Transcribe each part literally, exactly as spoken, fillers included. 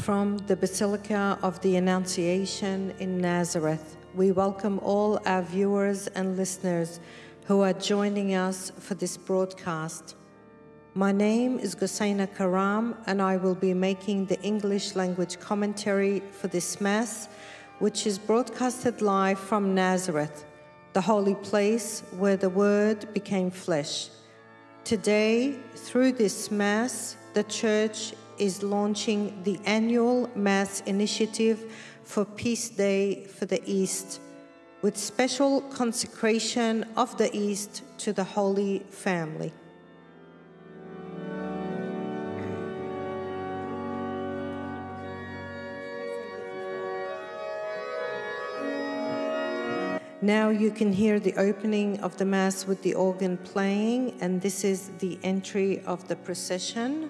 From the Basilica of the Annunciation in Nazareth, we welcome all our viewers and listeners who are joining us for this broadcast. My name is Gosaina Karam, and I will be making the English language commentary for this Mass, which is broadcasted live from Nazareth, the holy place where the Word became flesh. Today, through this Mass, the Church is launching the annual Mass initiative for Peace Day for the East, with special consecration of the East to the Holy Family. Now you can hear the opening of the Mass with the organ playing, and this is the entry of the procession.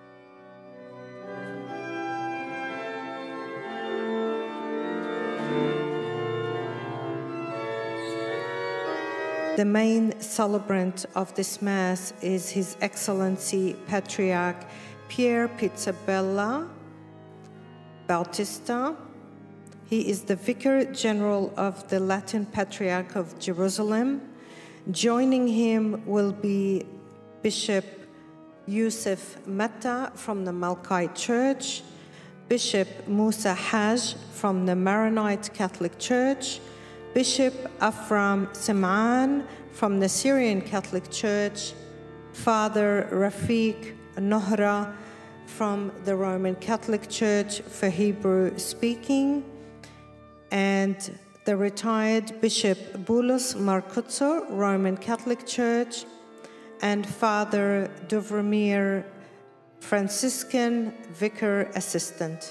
The main celebrant of this Mass is His Excellency Patriarch Pierbattista Pizzaballa. He is the Vicar General of the Latin Patriarch of Jerusalem. Joining him will be Bishop Yusuf Mata from the Malkite Church, Bishop Musa Haj from the Maronite Catholic Church, Bishop Afram Sim'an from the Syrian Catholic Church, Father Rafiq Nohra from the Roman Catholic Church for Hebrew speaking, and the retired Bishop Boulos Markutso, Roman Catholic Church, and Father Duvromir, Franciscan Vicar Assistant.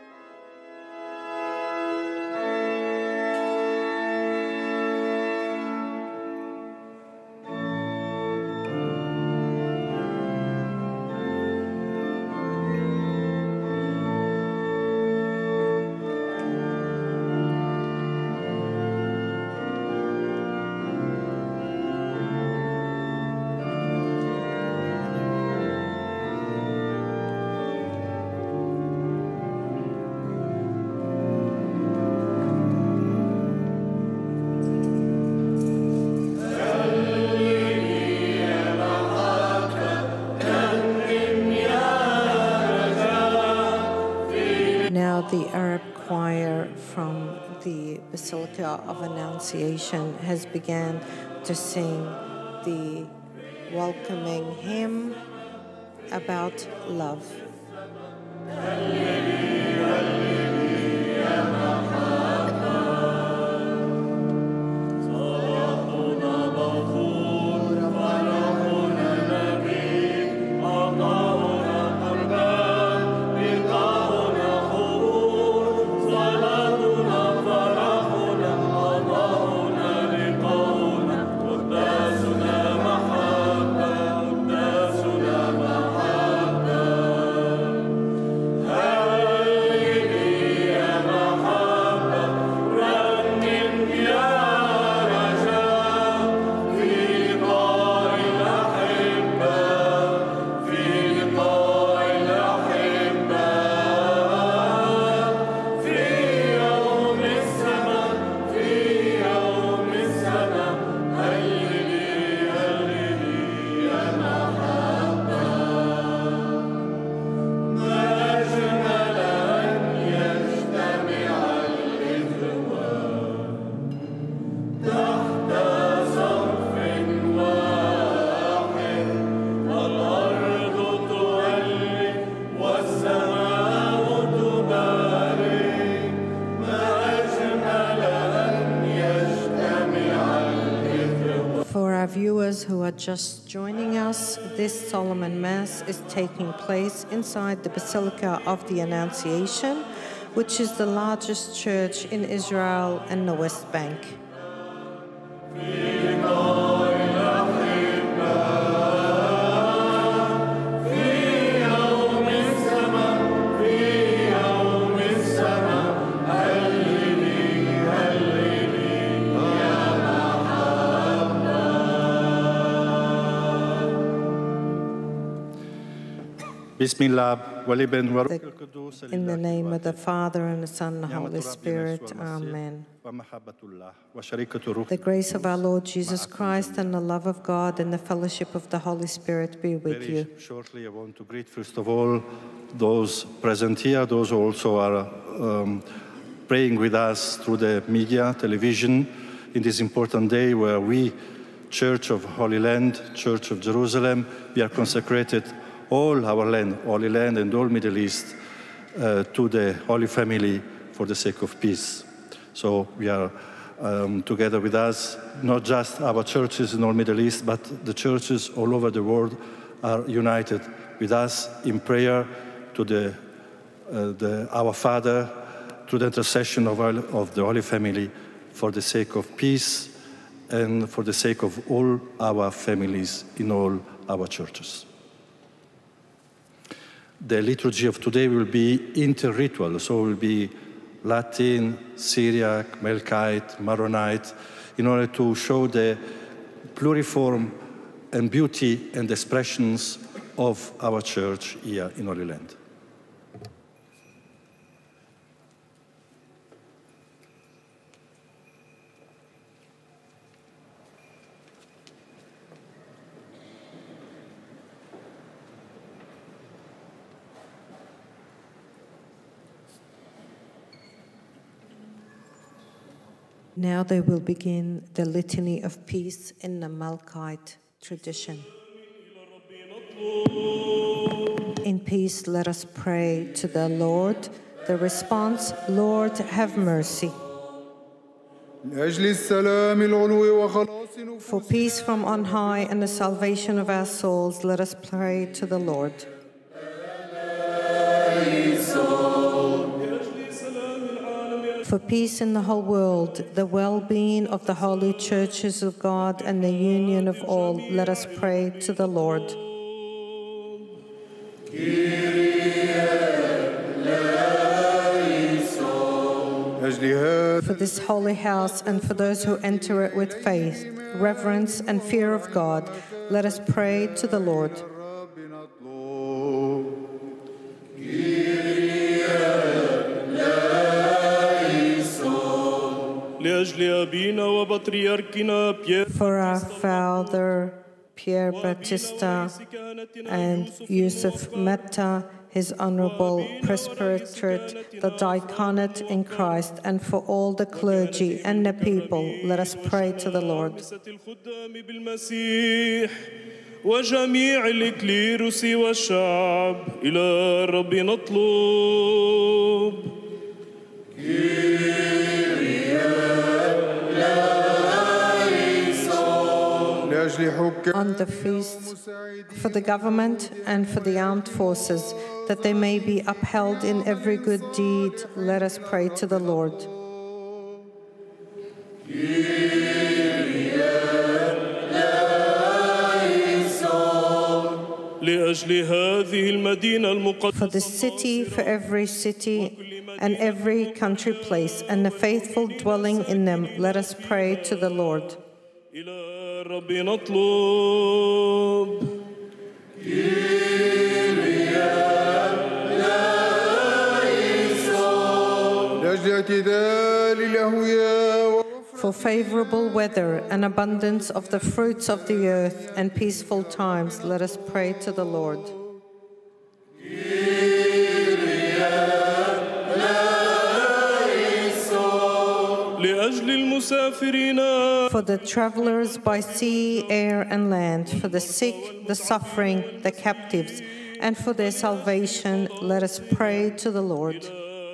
The Arab choir from the Basilica of Annunciation has begun to sing the welcoming hymn about love. Who are just joining us, this solemn Mass is taking place inside the Basilica of the Annunciation, which is the largest church in Israel and the West Bank. Bismillah, walibn wa The- In the name of the Father, and the Son, and the Holy Spirit. Amen. The grace of our Lord Jesus Christ, and the love of God, and the fellowship of the Holy Spirit be with Very you. shortly, I want to greet, first of all, those present here, those who also are um, praying with us through the media, television, in this important day where we, Church of Holy Land, Church of Jerusalem, we are consecrated all our land, Holy Land and all Middle East, uh, to the Holy Family for the sake of peace. So we are um, together with us, not just our churches in all Middle East, but the churches all over the world are united with us in prayer to the, uh, the our Father, through the intercession of, our, of the Holy Family for the sake of peace and for the sake of all our families in all our churches. The liturgy of today will be inter-ritual, so it will be Latin, Syriac, Melkite, Maronite, in order to show the pluriform and beauty and expressions of our church here in Holy Land. Now they will begin the Litany of Peace in the Melkite tradition. In peace, let us pray to the Lord. The response, Lord, have mercy. For peace from on high and the salvation of our souls, let us pray to the Lord. For peace in the whole world, the well-being of the holy churches of God, and the union of all, let us pray to the Lord. For this holy house and for those who enter it with faith, reverence, and fear of God, let us pray to the Lord. For our Father Pierbattista and Yusuf Metta, his honorable presbyterate, the diaconate in Christ, and for all the clergy and the people, let us pray to the Lord. وجميع الإكليروس والشعب إلى الرب نطلب. On the feast, for the government and for the armed forces, that they may be upheld in every good deed, let us pray to the Lord. For the city, for every city, and every country place, and the faithful dwelling in them, let us pray to the Lord. For favorable weather and abundance of the fruits of the earth and peaceful times, let us pray to the Lord. For the travelers by sea, air, and land, for the sick, the suffering, the captives, and for their salvation, let us pray to the Lord.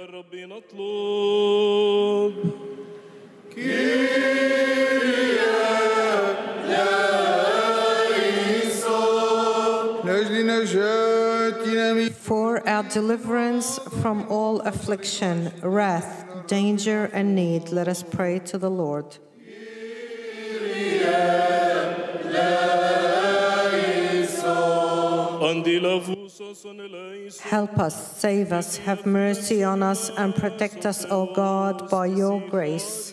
For our deliverance from all affliction, wrath, danger, and need, let us pray to the Lord. Help us, save us, have mercy on us, and protect us, O God, by your grace.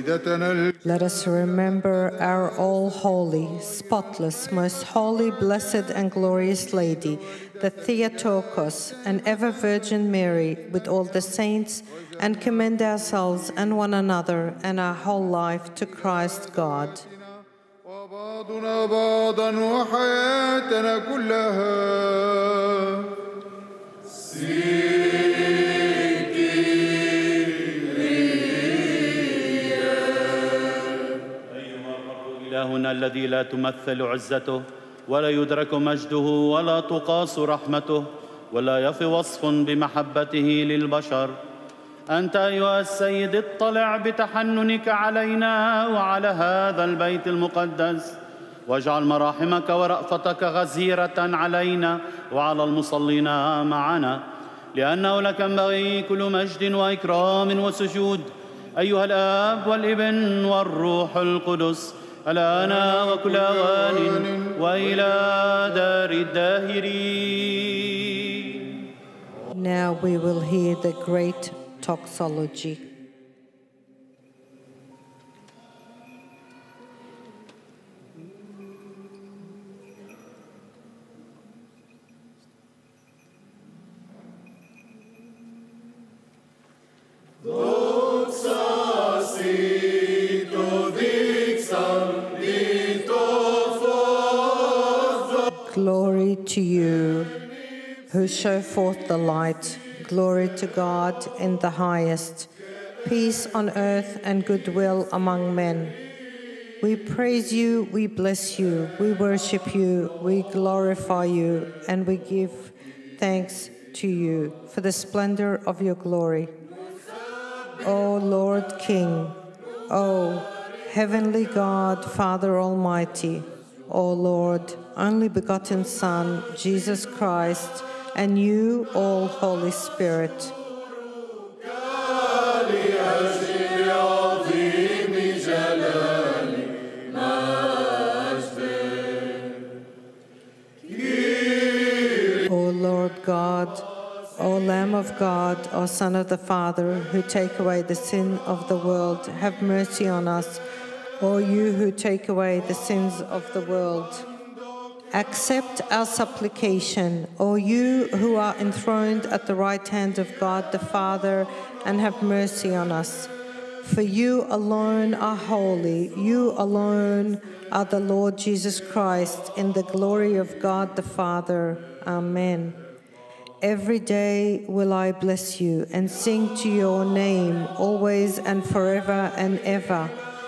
Let us remember our all-holy, spotless, most holy, blessed, and glorious Lady, the Theotokos and ever-Virgin Mary, with all the saints, and commend ourselves and one another and our whole life to Christ God. وبعضنا بعضا وحياتنا كلها أيها الرب إلهنا الذي لا تمثل عزته ولا يدرك مجده ولا تقاس رحمته ولا يفي وصف بمحبته للبشر، أنت أيها السيد اطلع بتحننك علينا وعلى هذا البيت المقدس، واجعل مراحمك ورأفتك غزيرة علينا وعلى المصلين معنا، لأنه لك ينبغي كل مجد وإكرام وسجود أيها الآب والابن والروح القدس، الآن وكل أوان وإلى دار الداهرين. Now we will hear the great Toxology. Glory to you, who show forth the light. Glory to God in the highest. Peace on earth and goodwill among men. We praise you, we bless you, we worship you, we glorify you, and we give thanks to you for the splendor of your glory. O Lord King, O heavenly God, Father Almighty, O Lord, only begotten Son, Jesus Christ, and you, all Holy Spirit. O Lord God, O Lamb of God, O Son of the Father, who take away the sin of the world, have mercy on us. O you who take away the sins of the world, accept our supplication. O you who are enthroned at the right hand of God the Father, and have mercy on us. For you alone are holy, you alone are the Lord Jesus Christ, in the glory of God the Father. Amen. Every day will I bless you and sing to your name, always and forever and ever.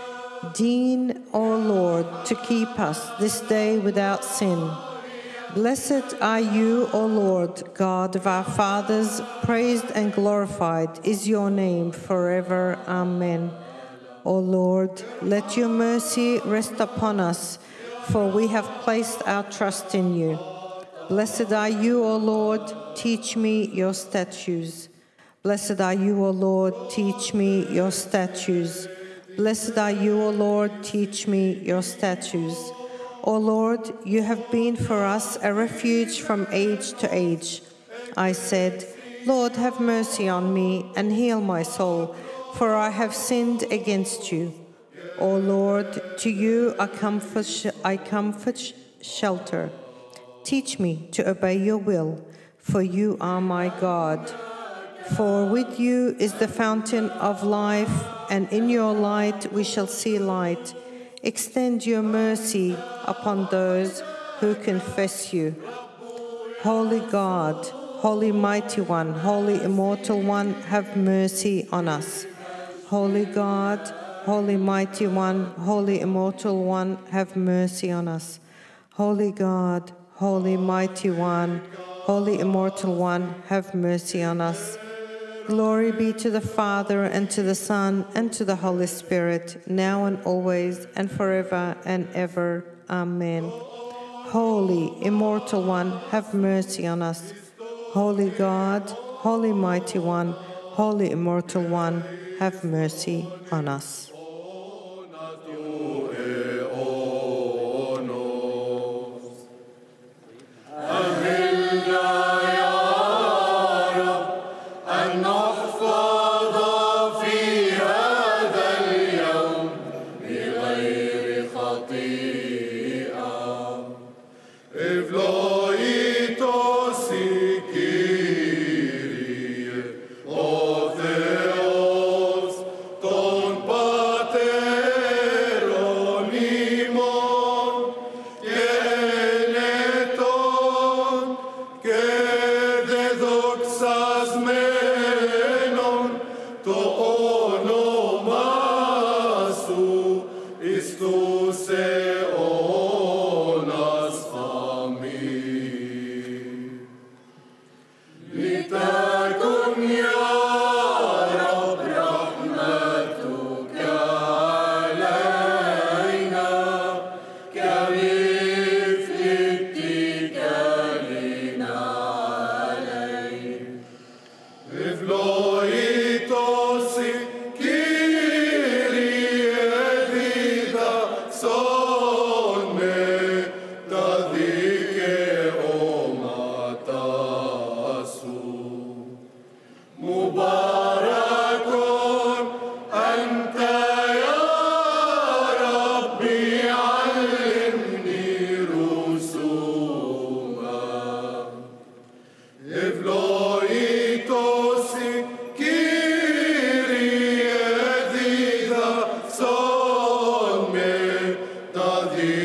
Deign, O Lord, to keep us this day without sin. Blessed are you, O Lord, God of our fathers, praised and glorified is your name forever. Amen. O Lord, let your mercy rest upon us, for we have placed our trust in you. Blessed are you, O Lord, teach me your statutes. Blessed are you, O Lord, teach me your statutes. Blessed are you, O Lord, teach me your statutes. O Lord, you have been for us a refuge from age to age. I said, Lord, have mercy on me and heal my soul, for I have sinned against you. O Lord, to you I comfort, I comfort shelter. Teach me to obey your will, for you are my God. For with you is the fountain of life, and in your light we shall see light. Extend your mercy upon those who confess you. Holy God, Holy Mighty One, Holy Immortal One, have mercy on us. Holy God, Holy Mighty One, Holy Immortal One, have mercy on us. Holy God, Holy Mighty One, Holy Immortal One, have mercy on us. Glory be to the Father, and to the Son, and to the Holy Spirit, now and always, and forever and ever. Amen. Holy, Immortal One, have mercy on us. Holy God, Holy Mighty One, Holy Immortal One, have mercy on us. نحفظ في هذا اليوم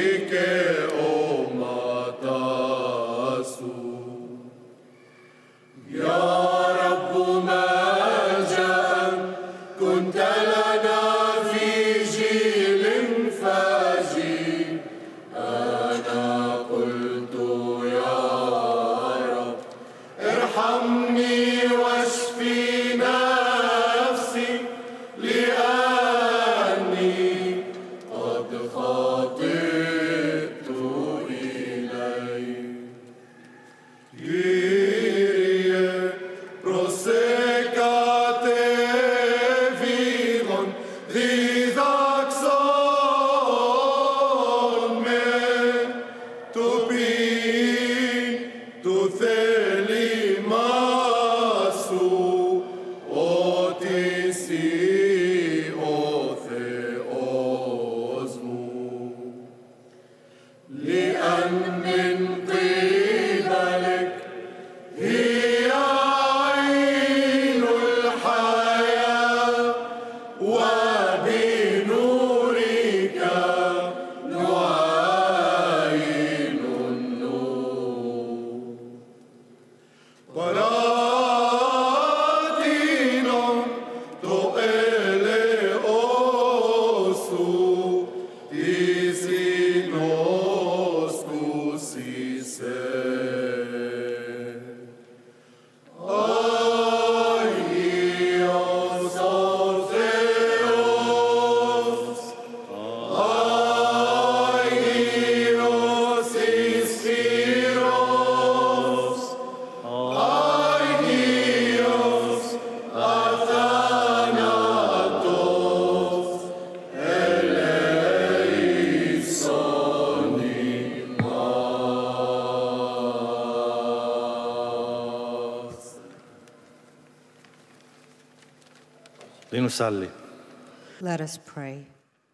Linusalli. Let us pray.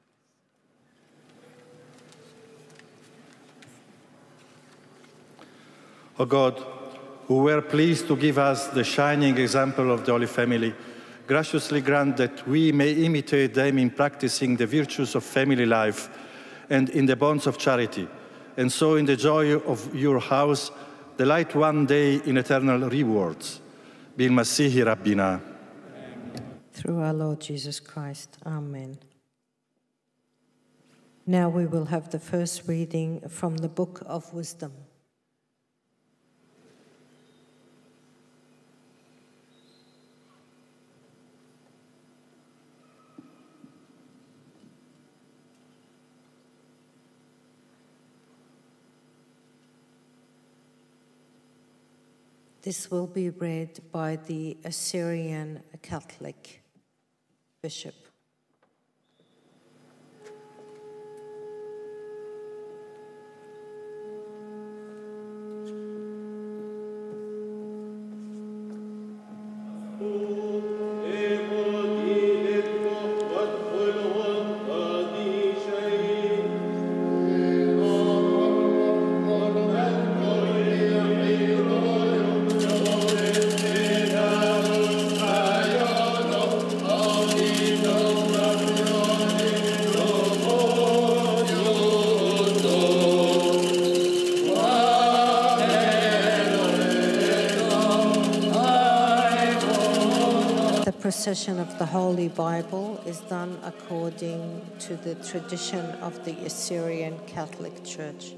O God, who were pleased to give us the shining example of the Holy Family, graciously grant that we may imitate them in practicing the virtues of family life and in the bonds of charity, and so in the joy of your house, delight one day in eternal rewards. Bil Masihi Rabbina. Through our Lord Jesus Christ. Amen. Now we will have the first reading from the Book of Wisdom. This will be read by the Assyrian Catholic Bishop. The procession of the Holy Bible is done according to the tradition of the Assyrian Catholic Church.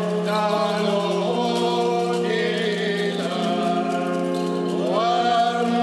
One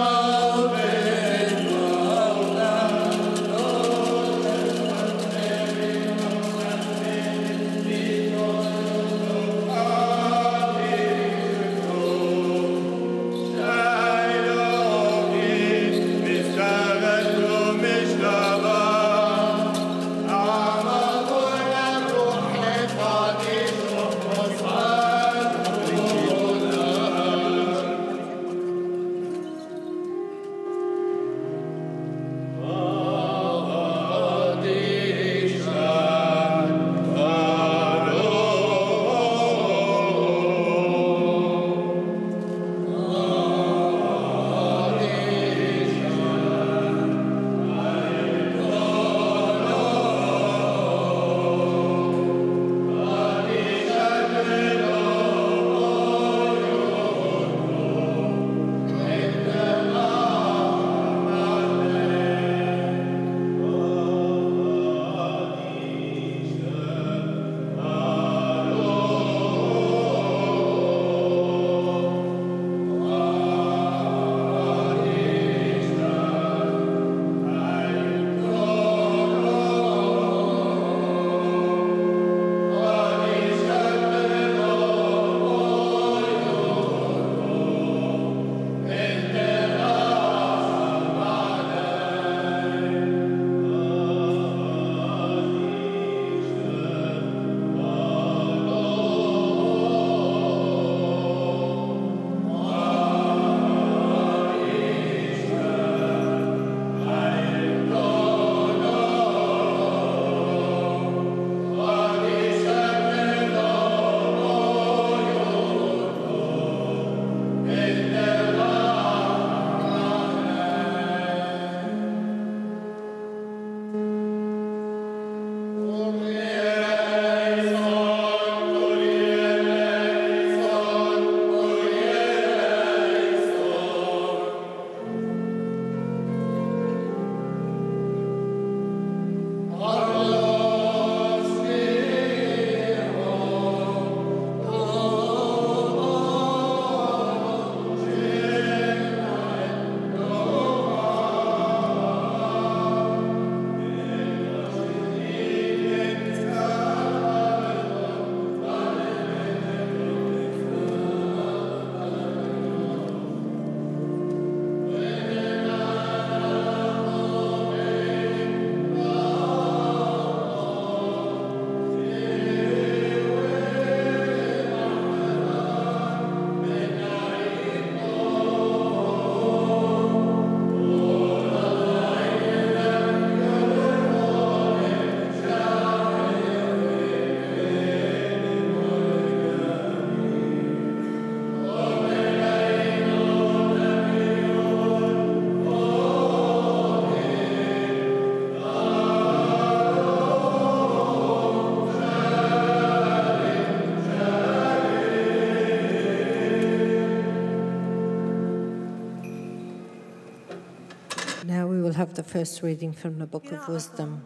have the first reading from the Book of Wisdom.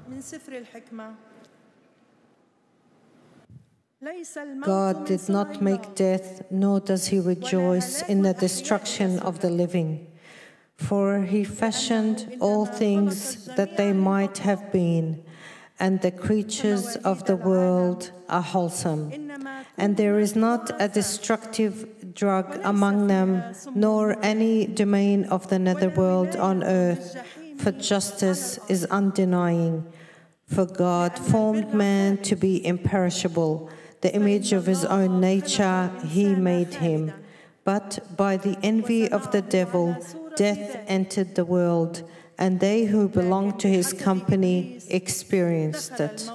God did not make death, nor does he rejoice in the destruction of the living. For he fashioned all things that they might have been, and the creatures of the world are wholesome. And there is not a destructive drug among them, nor any domain of the netherworld on earth, for justice is undenying. For God formed man to be imperishable. The image of his own nature he made him. But by the envy of the devil, death entered the world, and they who belonged to his company experienced it.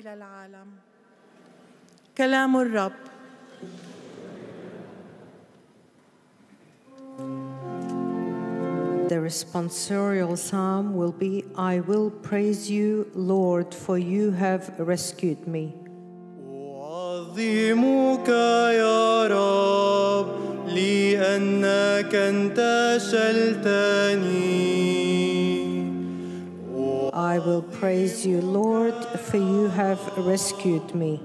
كلام الرب. The responsorial psalm will be, I will praise you, Lord, for you have rescued me. أعظمك يا رب لأنك انتشلتني. I will praise you, Lord, for you have rescued me.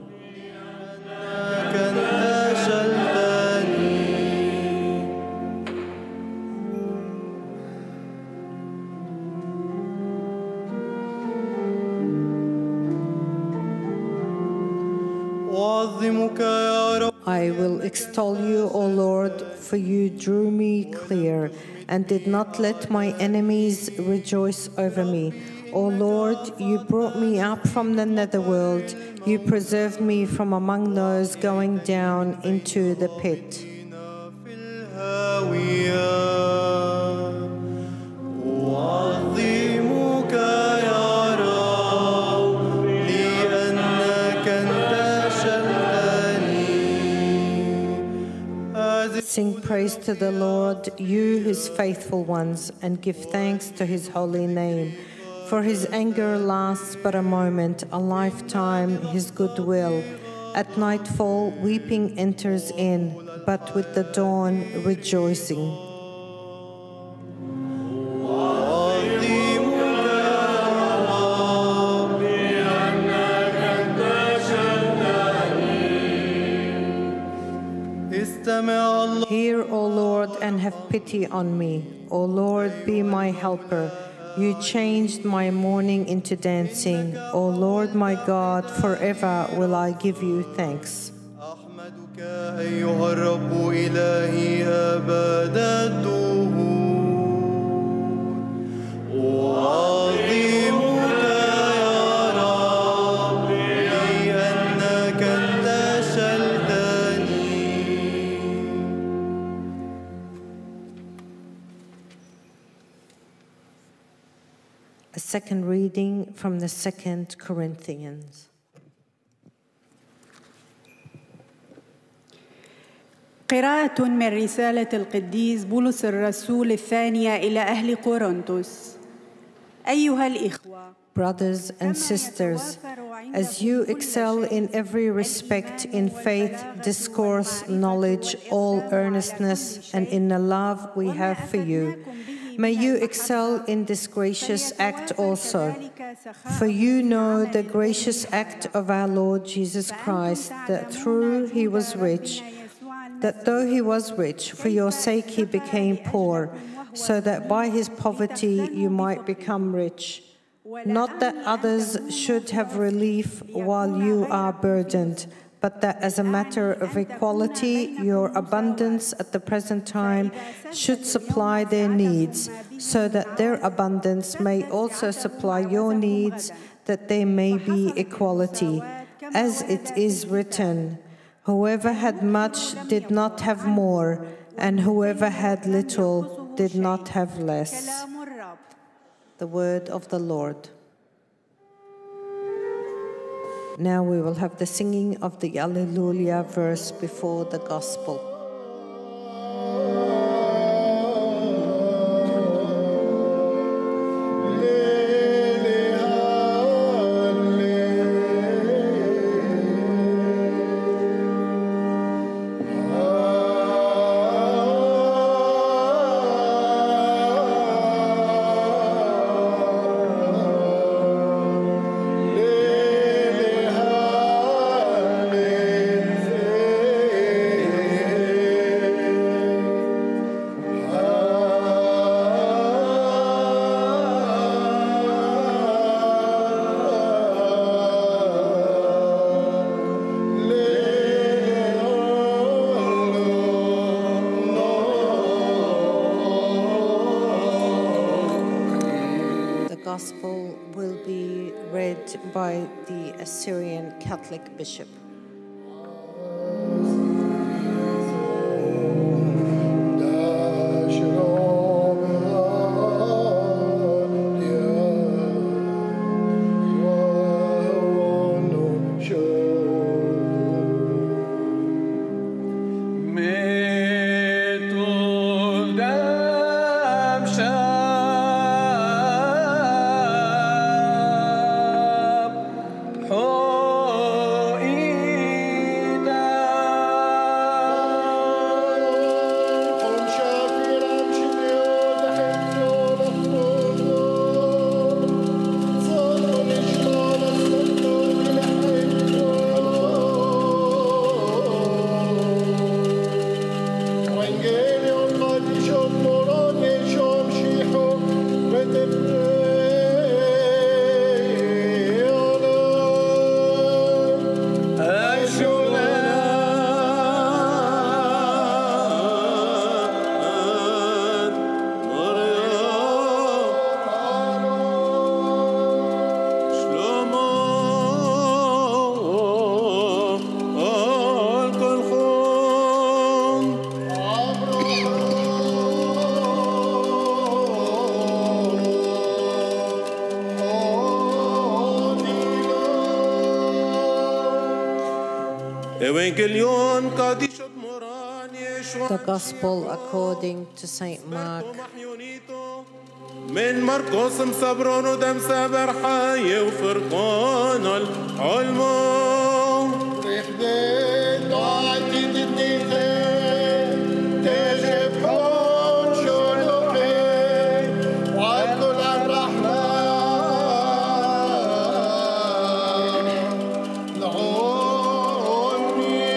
I will extol you, O Lord, for you drew me clear and did not let my enemies rejoice over me. O Lord, you brought me up from the netherworld. You preserved me from among those going down into the pit. Sing praise to the Lord, you his faithful ones, and give thanks to his holy name. For his anger lasts but a moment, a lifetime his goodwill. At nightfall weeping enters in, but with the dawn rejoicing. Hear, O Lord, and have pity on me. O Lord, be my helper. You changed my mourning into dancing. O Lord my God, forever will I give you thanks. A second reading from the Second Corinthians. قراءة من رسالة القديس بولس الرسول الثانية إلى أهل كورنثوس. أيها الإخوة, Brothers and sisters, as you excel in every respect in faith, discourse, knowledge, all earnestness, and in the love we have for you, may you excel in this gracious act also. For you know the gracious act of our Lord Jesus Christ, that through he was rich, that though he was rich, for your sake he became poor, so that by his poverty you might become rich. Not that others should have relief while you are burdened, but that as a matter of equality, your abundance at the present time should supply their needs, so that their abundance may also supply your needs, that there may be equality. As it is written, whoever had much did not have more, and whoever had little did not have less. The word of the Lord. Now we will have the singing of the Alleluia verse before the Gospel. Oh Gospel will be read by the Assyrian Catholic Bishop. The Gospel according to Saint Mark. من مرقس مصبرون ودم سابر حي وفرقان الحلم رفدين دعاتي تدنيخي تجبحون شلوحي وعدل الرحمن لعوني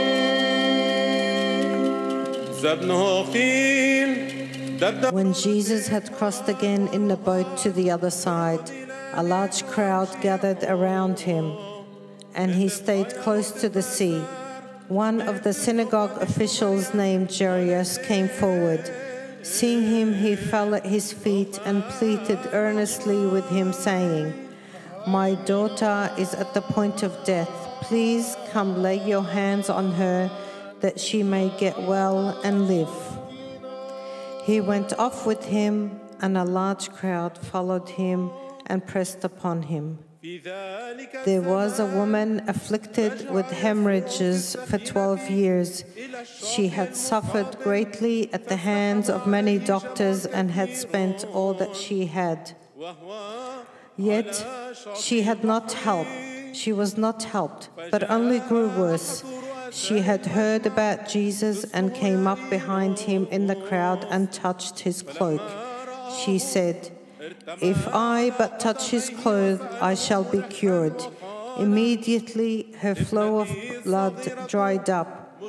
زبنه خيل. When Jesus had crossed again in the boat to the other side, a large crowd gathered around him, and he stayed close to the sea. One of the synagogue officials named Jairus came forward. Seeing him, he fell at his feet and pleaded earnestly with him, saying, "My daughter is at the point of death. Please come lay your hands on her, that she may get well and live." He went off with him, and a large crowd followed him and pressed upon him. There was a woman afflicted with hemorrhages for twelve years. She had suffered greatly at the hands of many doctors and had spent all that she had. Yet she had not helped. She was not helped, but only grew worse. She had heard about Jesus and came up behind him in the crowd and touched his cloak. She said, "If I but touch his clothes, I shall be cured." Immediately her flow of blood dried up.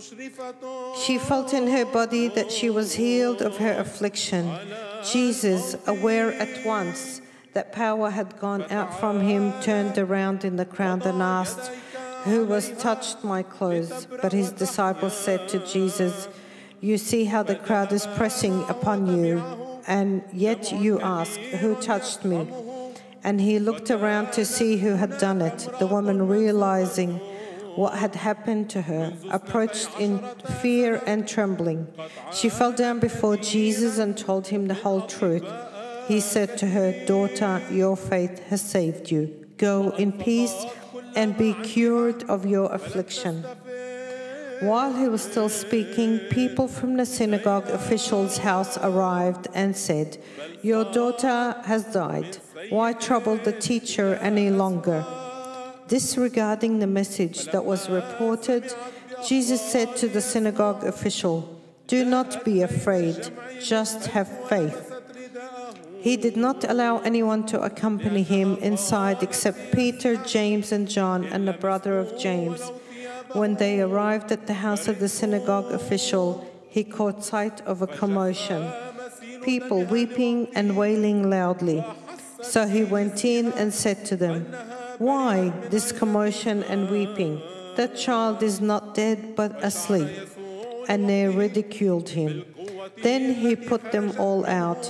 She felt in her body that she was healed of her affliction. Jesus, aware at once that power had gone out from him, turned around in the crowd and asked, "Who was touched my clothes?" But his disciples said to Jesus, "You see how the crowd is pressing upon you, and yet you ask, 'Who touched me?'" And he looked around to see who had done it. The woman, realizing what had happened to her, approached in fear and trembling. She fell down before Jesus and told him the whole truth. He said to her, "Daughter, your faith has saved you. Go in peace and be cured of your affliction." While he was still speaking, people from the synagogue official's house arrived and said, "Your daughter has died. Why trouble the teacher any longer?" Disregarding the message that was reported, Jesus said to the synagogue official, "Do not be afraid, just have faith." He did not allow anyone to accompany him inside except Peter, James, and John, and the brother of James. When they arrived at the house of the synagogue official, he caught sight of a commotion, people weeping and wailing loudly. So he went in and said to them, "Why this commotion and weeping? The child is not dead but asleep." And they ridiculed him. Then he put them all out.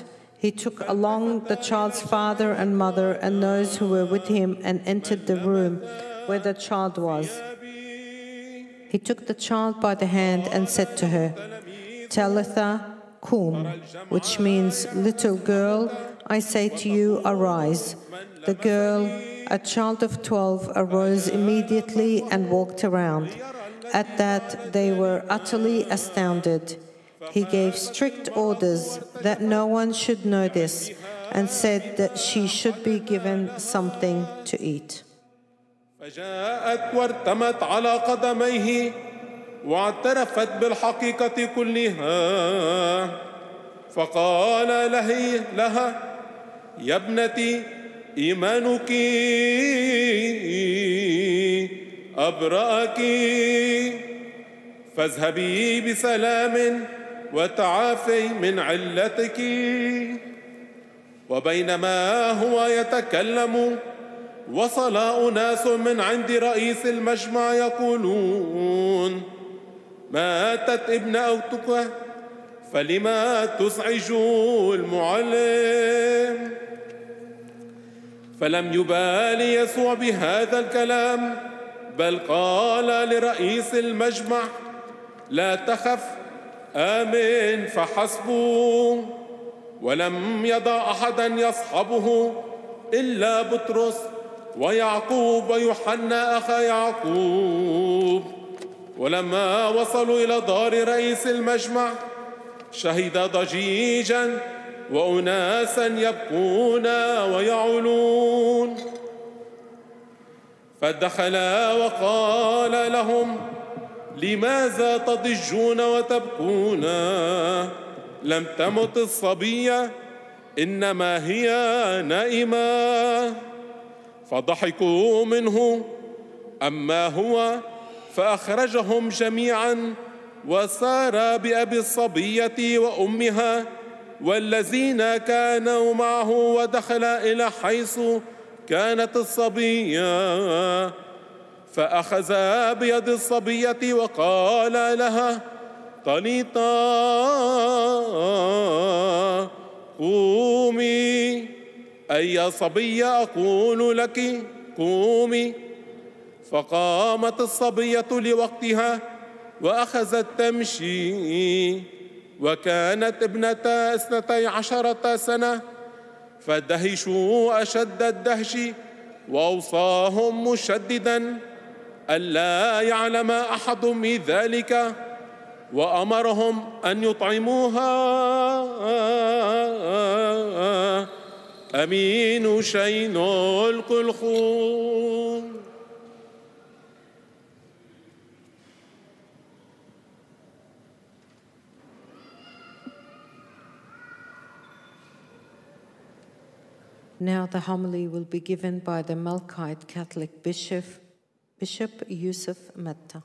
He took along the child's father and mother and those who were with him and entered the room where the child was. He took the child by the hand and said to her, Talitha kum, which means, little girl, I say to you, arise. The girl, a child of twelve, arose immediately and walked around. At that, they were utterly astounded. He gave strict orders that no one should know this and said that she should be given something to eat. فجاءت وارتمت على قدميه واعترفت بالحقيقة كلها فقال له لها يا ابنتي إيمانك أبرأك فاذهبي بسلام وتعافي من علتك. وبينما هو يتكلم وصل أناس من عند رئيس المجمع يقولون ماتت ابن أختك فلما تزعج المعلم. فلم يبال يسوع بهذا الكلام بل قال لرئيس المجمع لا تخف آمن فحسب. ولم يضع أحدا يصحبه إلا بطرس ويعقوب ويوحنا أخا يعقوب. ولما وصلوا إلى دار رئيس المجمع شهد ضجيجا وأناسا يبكون ويعولون فدخل وقال لهم لماذا تضجون وتبكون؟ لم تمت الصبية إنما هي نائمة. فضحكوا منه. أما هو فأخرجهم جميعا وسار بأبي الصبية وأمها والذين كانوا معه ودخل إلى حيث كانت الصبية فأخذ بيد الصبية وقال لها طليطا قومي أي يا صبية أقول لك قومي. فقامت الصبية لوقتها وأخذت تمشي وكانت ابنتا اثنتي عشرة سنة فدهشوا أشد الدهش وأوصاهم مشددا ألا يعلم أحد من ذلك وأمرهم أن يطعموها. أمين شين القلخون. Now the homily will be given by the Melkite Catholic Bishop, Bishop Yusuf Metta.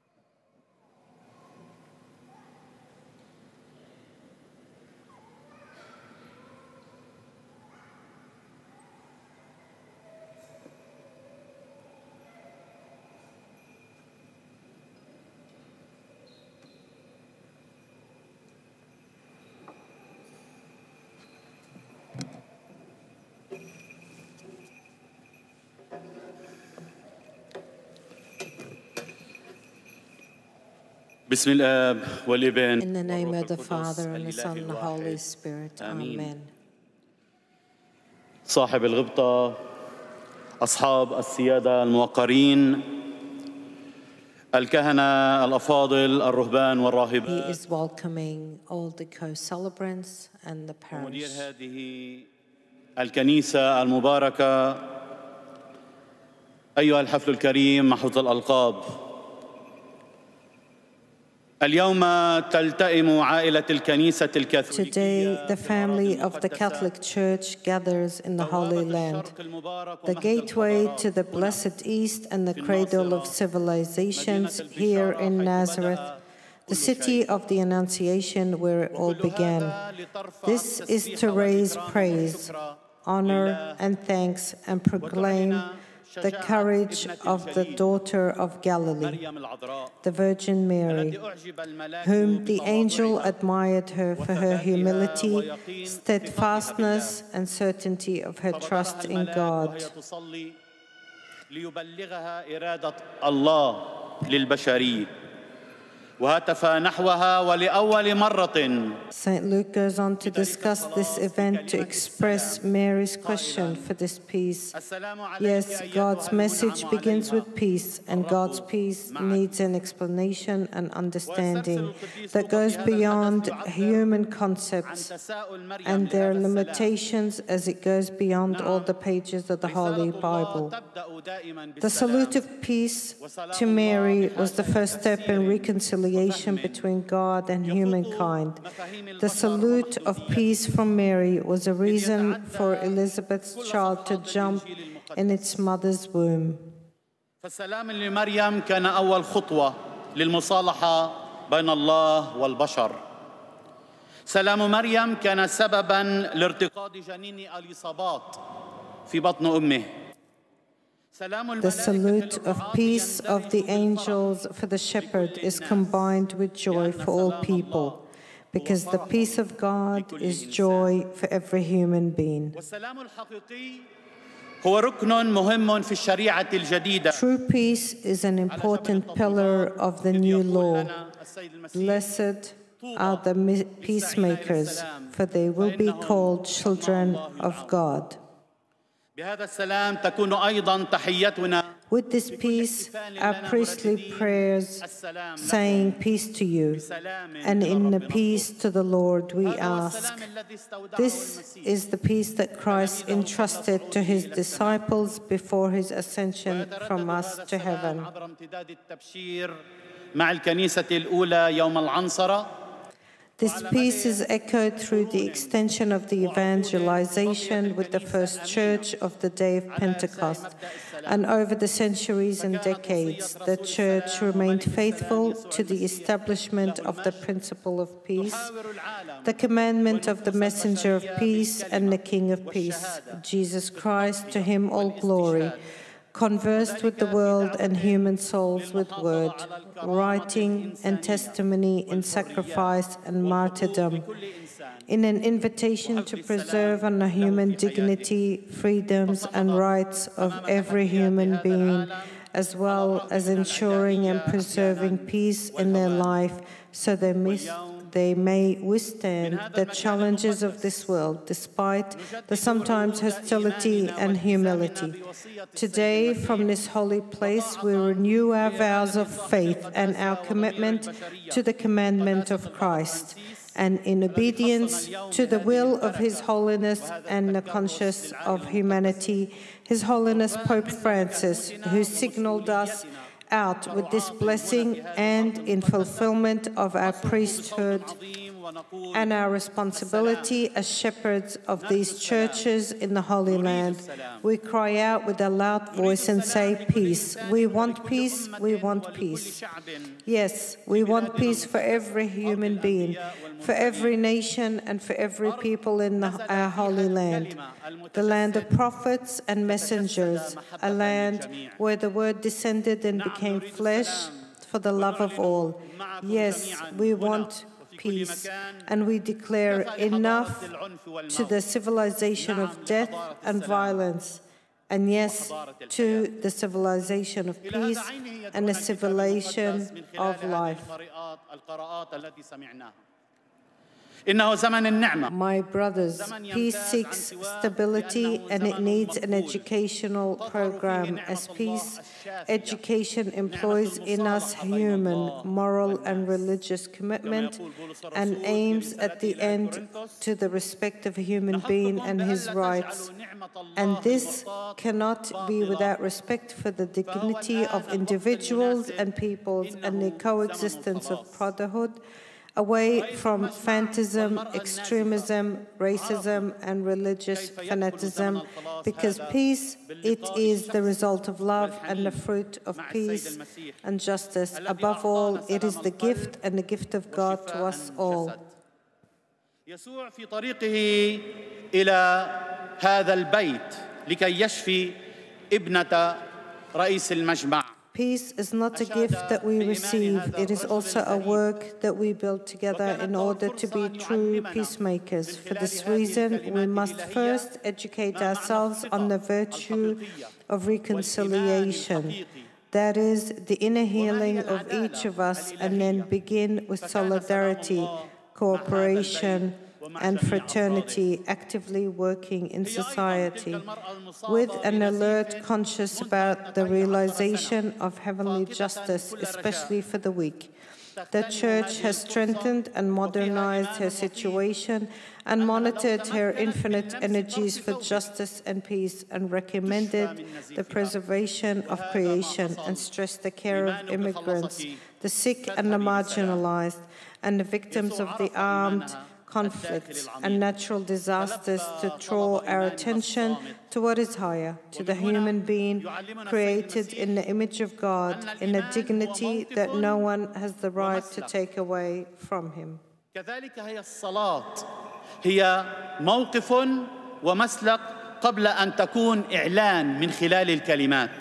بسم الآب والابن In the name of the Father and the Son and the Holy Spirit. Amen. صاحب الغبطة، أصحاب السيادة الموقرين، الكهنة الأفاضل، الرهبان والراهبات. He is welcoming all the co-celebrants and the parish. مدير هذه الكنيسة المباركة، أيها الحفل الكريم محفوظ الألقاب. اليوم تلتئم عائلة الكنيسة الكاثوليكية. Today, the family of the Catholic Church gathers in the Holy Land, the gateway to the blessed East and the cradle of civilizations here in Nazareth, the city of the Annunciation where it all began. This is to raise praise, honor, and thanks and proclaim the courage of the daughter of Galilee, the Virgin Mary, whom the angel admired her for her humility, steadfastness, and certainty of her trust in God. ليبلغها إرادة الله للبشرية وهتف نحوها ولأول مرة. Saint Luke goes on to discuss this event to express Mary's question for this peace. Yes, God's message begins with peace, and God's peace needs an explanation and understanding that goes beyond human concepts and their limitations as it goes beyond all the pages of the Holy Bible. The salute of peace to Mary was the first step in reconciliation between God and humankind. The salute of peace from Mary was a reason for Elizabeth's child to jump in its mother's womb. فالسلام لمريم كان أول خطوة للمصالحة بين الله والبشر. سلام مريم كان سبباً لارتقاد جنين إليصابات في بطن أمه. The salute of peace of the angels for the shepherd is combined with joy for all people, because the peace of God is joy for every human being. True peace is an important pillar of the new law. Blessed are the peacemakers, for they will be called children of God. With this peace, our priestly prayers saying peace to you, and in the peace to the Lord we ask. This is the peace that Christ entrusted to his disciples before his ascension from us to heaven. This peace is echoed through the extension of the evangelization with the first church of the day of Pentecost. And over the centuries and decades, the church remained faithful to the establishment of the principle of peace, the commandment of the messenger of peace and the King of peace, Jesus Christ, to him all glory, conversed with the world and human souls with word, writing and testimony in sacrifice and martyrdom, in an invitation to preserve on the human dignity, freedoms and rights of every human being, as well as ensuring and preserving peace in their life so they miss they may withstand the challenges of this world, despite the sometimes hostility and humility. Today, from this holy place, we renew our vows of faith and our commitment to the commandment of Christ, and in obedience to the will of His Holiness and the conscience of humanity, His Holiness Pope Francis, who signaled us out with this blessing, and in fulfillment of our priesthood and our responsibility as shepherds of these churches in the Holy Land, we cry out with a loud voice and say, peace. We want peace, we want peace. Yes, we want peace for every human being, for every nation and for every people in the, our Holy Land, the land of prophets and messengers, a land where the Word descended and became flesh for the love of all. Yes, we want peace, and we declare enough to the civilization of death and violence, and yes, to the civilization of peace and the civilization of life. My brothers, peace seeks stability and it needs an educational program, as peace education employs in us human, moral and religious commitment and aims at the end to the respect of a human being and his rights. And this cannot be without respect for the dignity of individuals and peoples and the coexistence of brotherhood, away from fantasm, extremism, racism, and religious fanaticism, because peace, it is the result of love and the fruit of peace and justice. Above all, it is the gift and the gift of God to us all. يسوع في طريقه إلى هذا البيت لكي يشفي ابنة رئيس المجمع. Peace is not a gift that we receive, it is also a work that we build together in order to be true peacemakers. For this reason, we must first educate ourselves on the virtue of reconciliation, that is, the inner healing of each of us, and then begin with solidarity, cooperation, and fraternity, actively working in society, with an alert conscience about the realization of heavenly justice, especially for the weak. The Church has strengthened and modernized her situation and monitored her infinite energies for justice and peace, and recommended the preservation of creation and stressed the care of immigrants, the sick and the marginalized, and the victims of the armed conflicts and natural disasters, to draw our attention to what is higher, to the human being created in the image of God, in a dignity that no one has the right to take away from him. كذلك هي الصلاة هي موقف ومسلك قبل أن تكون إعلان من خلال الكلمات.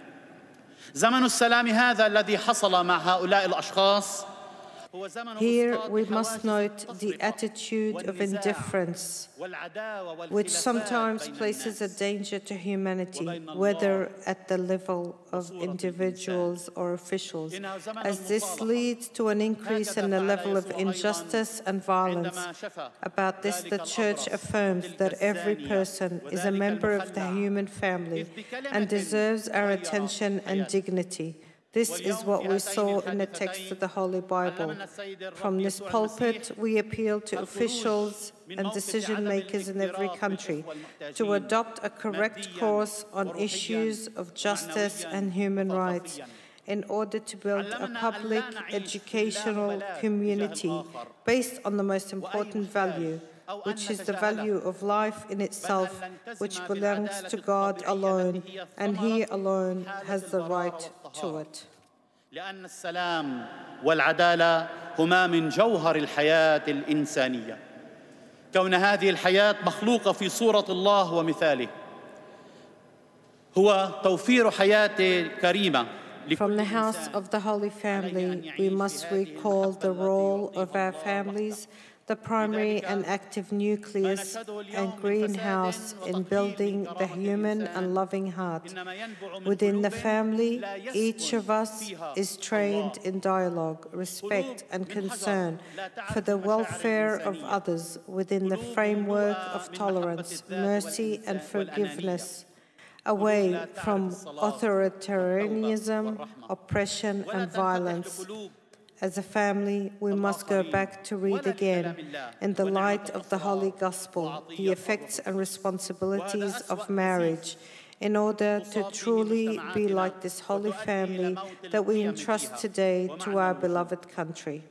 زمن السلام هذا الذي حصل مع هؤلاء الأشخاص. Here we must note the attitude of indifference, which sometimes places a danger to humanity, whether at the level of individuals or officials, as this leads to an increase in the level of injustice and violence. About this, the Church affirms that every person is a member of the human family and deserves our attention and dignity. This is what we saw in the text of the Holy Bible. From this pulpit, we appeal to officials and decision-makers in every country to adopt a correct course on issues of justice and human rights in order to build a public educational community based on the most important value, which is the value of life in itself, which belongs to God alone, and He alone has the right to it. لأن السلام والعدالة هما من جوهر الحياة الإنسانية. كون هذه الحياة مخلوقة في صورة الله ومثاله هو توفير حياة كريمة. From the house of the Holy Family, we must recall the role of our families, the primary and active nucleus and greenhouse in building the human and loving heart. Within the family, each of us is trained in dialogue, respect, and concern for the welfare of others within the framework of tolerance, mercy, and forgiveness, away from authoritarianism, oppression, and violence. As a family, we must go back to read again, in the light of the Holy Gospel, the effects and responsibilities of marriage, in order to truly be like this Holy Family that we entrust today to our beloved country.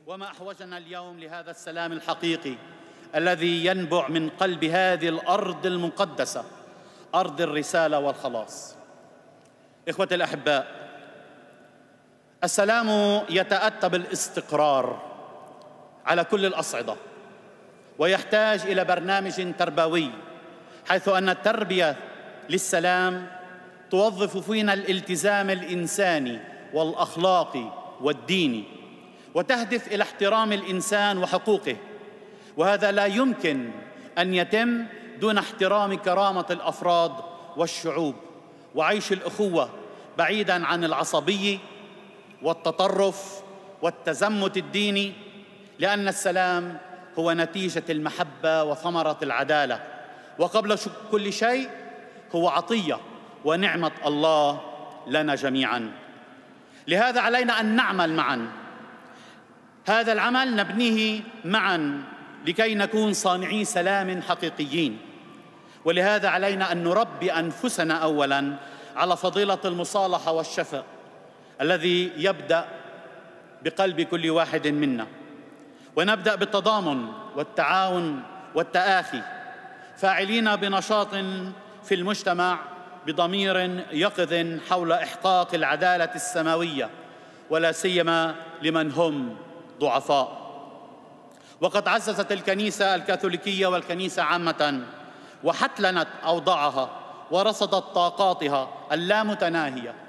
الذي ينبع من قلب هذه الأرض المقدسة أرض الرسالة والخلاص. إخوة الأحباء، السلام يتأتى بالاستقرار على كل الأصعدة، ويحتاج إلى برنامج تربوي، حيث أن التربية للسلام توظف فينا الالتزام الإنساني والأخلاقي والديني، وتهدف إلى احترام الإنسان وحقوقه، وهذا لا يمكن أن يتم دون احترام كرامة الأفراد والشعوب، وعيش الأخوة بعيداً عن العصبية والتطرف والتزمت الديني، لأن السلام هو نتيجة المحبة وثمرة العدالة، وقبل كل شيء هو عطية ونعمة الله لنا جميعاً. لهذا علينا أن نعمل معاً. هذا العمل نبنيه معاً لكي نكون صانعي سلام حقيقيين، ولهذا علينا أن نربي أنفسنا أولاً على فضيلة المصالحة والشفاء الذي يبدأ بقلب كل واحد منا، ونبدأ بالتضامن والتعاون والتآخي، فاعلين بنشاط في المجتمع بضمير يقظ حول إحقاق العدالة السماوية، ولا سيما لمن هم ضعفاء. وقد عززت الكنيسة الكاثوليكية والكنيسة عامة، وحتلنت أوضاعها ورصدت طاقاتها اللامتناهية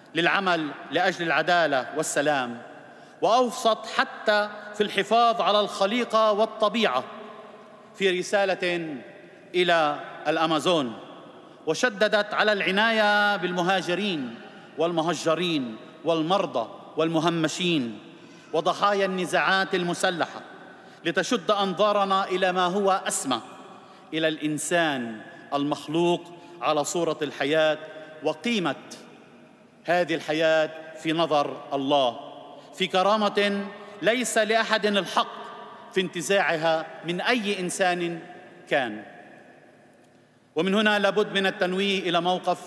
للعمل لأجل العدالة والسلام، وأوصت حتى في الحفاظ على الخليقة والطبيعة في رسالة إلى الأمازون، وشددت على العناية بالمهاجرين والمهجرين والمرضى والمهمشين وضحايا النزاعات المسلحة، لتشد أنظارنا إلى ما هو أسمى، إلى الإنسان المخلوق على صورة الحياة وقيمة هذه الحياة في نظر الله، في كرامة ليس لأحد الحق في انتزاعها من أي إنسان كان. ومن هنا لابد من التنويه إلى موقف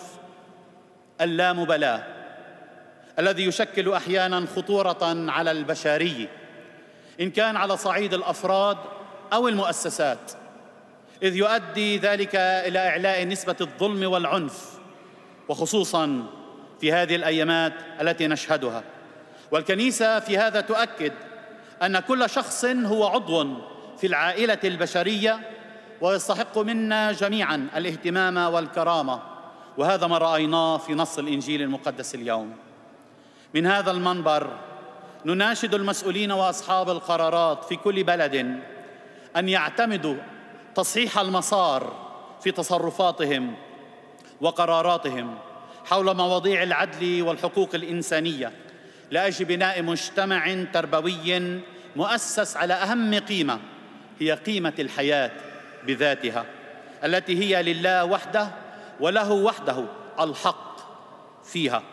اللامبالاة الذي يشكل أحياناً خطورة على البشرية، إن كان على صعيد الأفراد أو المؤسسات، إذ يؤدي ذلك إلى إعلاء نسبة الظلم والعنف، وخصوصاً في هذه الأيامات التي نشهدها. والكنيسة في هذا تؤكد أن كل شخص هو عضو في العائلة البشرية ويستحق منا جميعاً الاهتمام والكرامة، وهذا ما رأيناه في نص الإنجيل المقدس اليوم. من هذا المنبر نناشد المسؤولين وأصحاب القرارات في كل بلد أن يعتمدوا تصحيح المسار في تصرفاتهم وقراراتهم حول مواضيع العدل والحقوق الإنسانية، لأجل بناء مجتمع تربوي مؤسس على أهم قيمة، هي قيمة الحياة بذاتها، التي هي لله وحده وله وحده الحق فيها.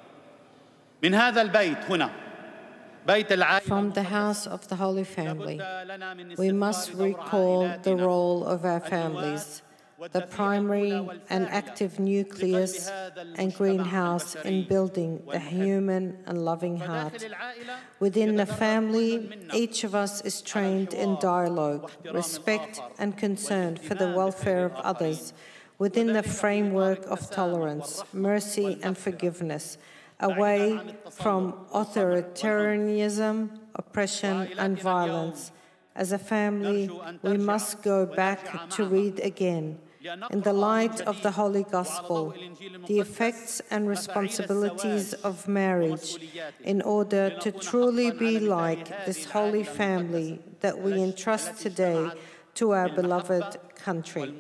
من هذا البيت هنا، بيت العائلة، From the house of the Holy Family, we must recall the role of our families, the primary and active nucleus and greenhouse in building the human and loving heart. Within the family, each of us is trained in dialogue, respect, and concern for the welfare of others, within the framework of tolerance, mercy, and forgiveness, away from authoritarianism, oppression, and violence. As a family, we must go back to read again, in the light of the Holy Gospel, the effects and responsibilities of marriage, in order to truly be like this Holy Family that we entrust today to our beloved country.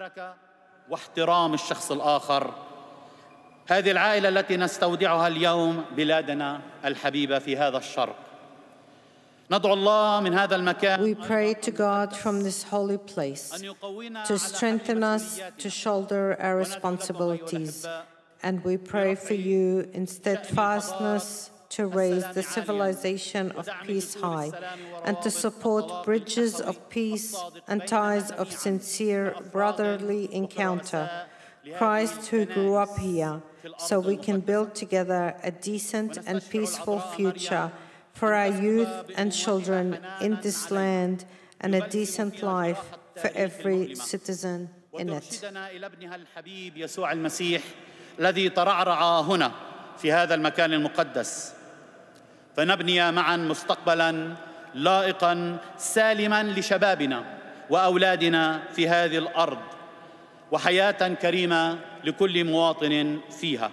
واحترام الشخص الآخر، هذه العائلة التي نستودعها اليوم بلادنا الحبيبة في هذا الشرق. ندعو الله من هذا المكان. We pray to God from this holy place to strengthen us to shoulder our responsibilities, and we pray for you in steadfastness to raise the civilization of peace high, and to support bridges of peace and ties of sincere brotherly encounter. Christ who grew up here, so we can build together a decent and peaceful future for our youth and children in this land, and a decent life for every citizen in it. وترشدنا إلى ابنها الحبيب يسوع المسيح الذي ترعرع هنا في هذا المكان المقدس، فنبني معا مستقبلا لائقا سالما لشبابنا وأولادنا في هذه الأرض، وحياة كريمة لكل مواطن فيها.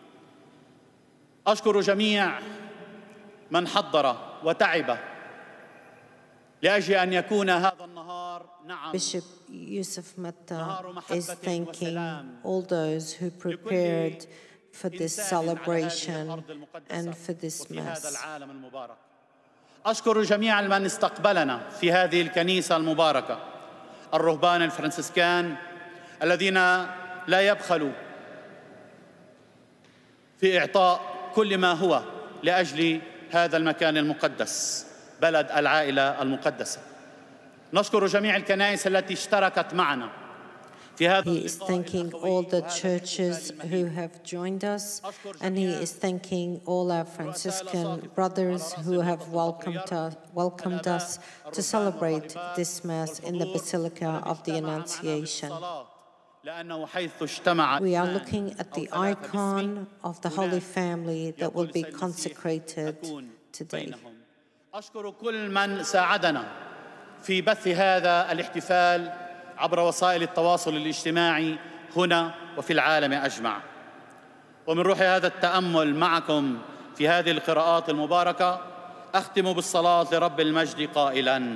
أشكر جميع من حضر وتعب لأجل أن يكون هذا النهار نعم. Bishop Yusuf Matta is thanking all those who prepared for this celebration and for this Mass. أشكر جميع من استقبلنا في هذه الكنيسة المباركة، الرهبان الفرنسيسكان الذين لا يبخلوا في إعطاء كل ما هو لأجل هذا المكان المقدس، بلد العائلة المقدسة. نشكر جميع الكنائس التي اشتركت معنا في هذا. He is thanking all the churches who have joined us, and he is thanking all our Franciscan brothers who have welcomed us, welcomed us to celebrate this Mass in the Basilica of the Annunciation. We are looking at the icon of the Holy Family that will be consecrated today. أشكر كل من ساعدنا في بث هذا الاحتفال عبر وسائل التواصل الاجتماعي هنا وفي العالم أجمع. ومن روح هذا التأمل معكم في هذه القراءات المباركة أختم بالصلاة لرب المجد قائلاً: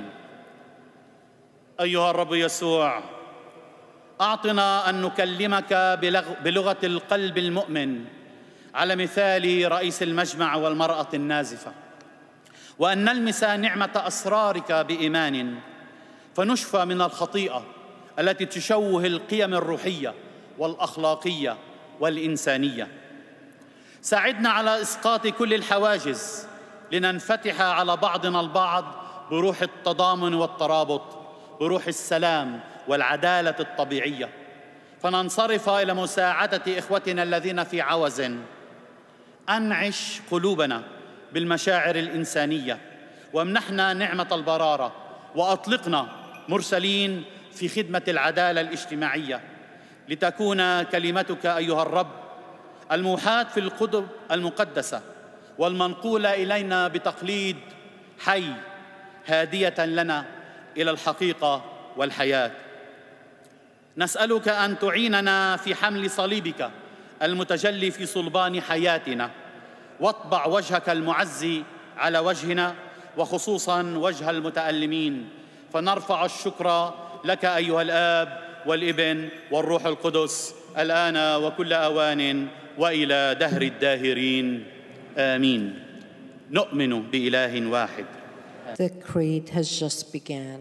أيها الرب يسوع، أعطنا أن نكلمك بلغة القلب المؤمن على مثال رئيس المجمع والمرأة النازفة، وأن نلمس نعمة أسرارك بإيمان فنشفى من الخطيئة التي تشوه القيم الروحية والأخلاقية والإنسانية. ساعدنا على إسقاط كل الحواجز لننفتح على بعضنا البعض بروح التضامن والترابط، بروح السلام والعدالة الطبيعية، فننصرف إلى مساعدة إخوتنا الذين في عوز. أنعش قلوبنا بالمشاعر الإنسانية وامنحنا نعمة البرارة، وأطلقنا مرسلين في خدمة العدالة الاجتماعية، لتكون كلمتك أيها الرب الموحاة في الكتب المقدسة والمنقولة إلينا بتقليد حي هادية لنا إلى الحقيقة والحياة. نسألك أن تعيننا في حمل صليبك المتجلي في صلبان حياتنا، واطبع وجهك المعزي على وجهنا، وخصوصاً وجه المتألمين، فنرفع الشكر لك أيها الآب والابن والروح القدس الآن وكل أوان وإلى دهر الداهرين، آمين. نؤمن بإله واحد. The creed has just begun.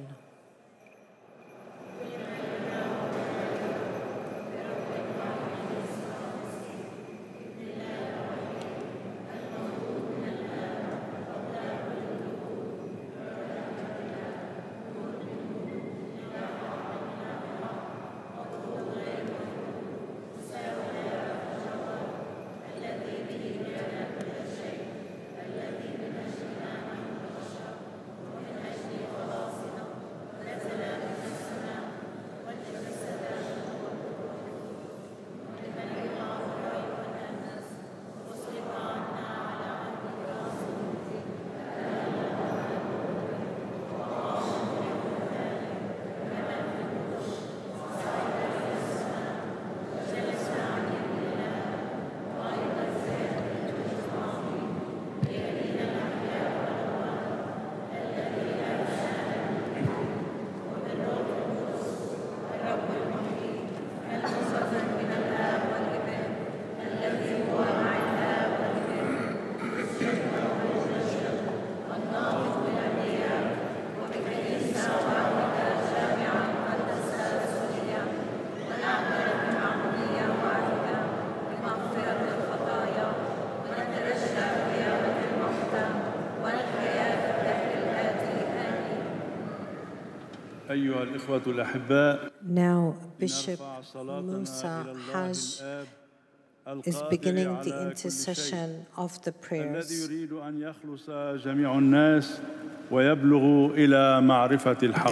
أيها الإخوة الأحباء. Now Bishop Musa Haj is beginning the intercession of the prayers. الذي يريد أن يخلص جميع الناس ويبلغوا إلى معرفة الحق.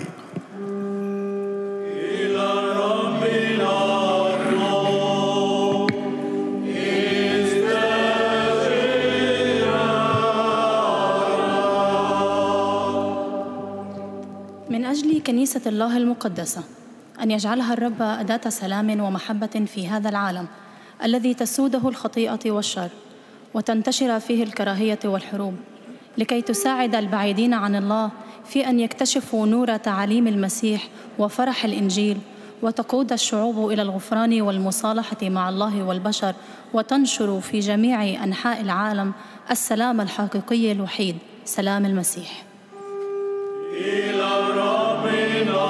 إلى ربنا من أجل كنيسة الله المقدسة أن يجعلها الرب أداة سلام ومحبة في هذا العالم الذي تسوده الخطيئة والشر وتنتشر فيه الكراهية والحروب، لكي تساعد البعيدين عن الله في أن يكتشفوا نور تعاليم المسيح وفرح الإنجيل، وتقود الشعوب إلى الغفران والمصالحة مع الله والبشر، وتنشر في جميع أنحاء العالم السلام الحقيقي الوحيد، سلام المسيح. إلى ربنا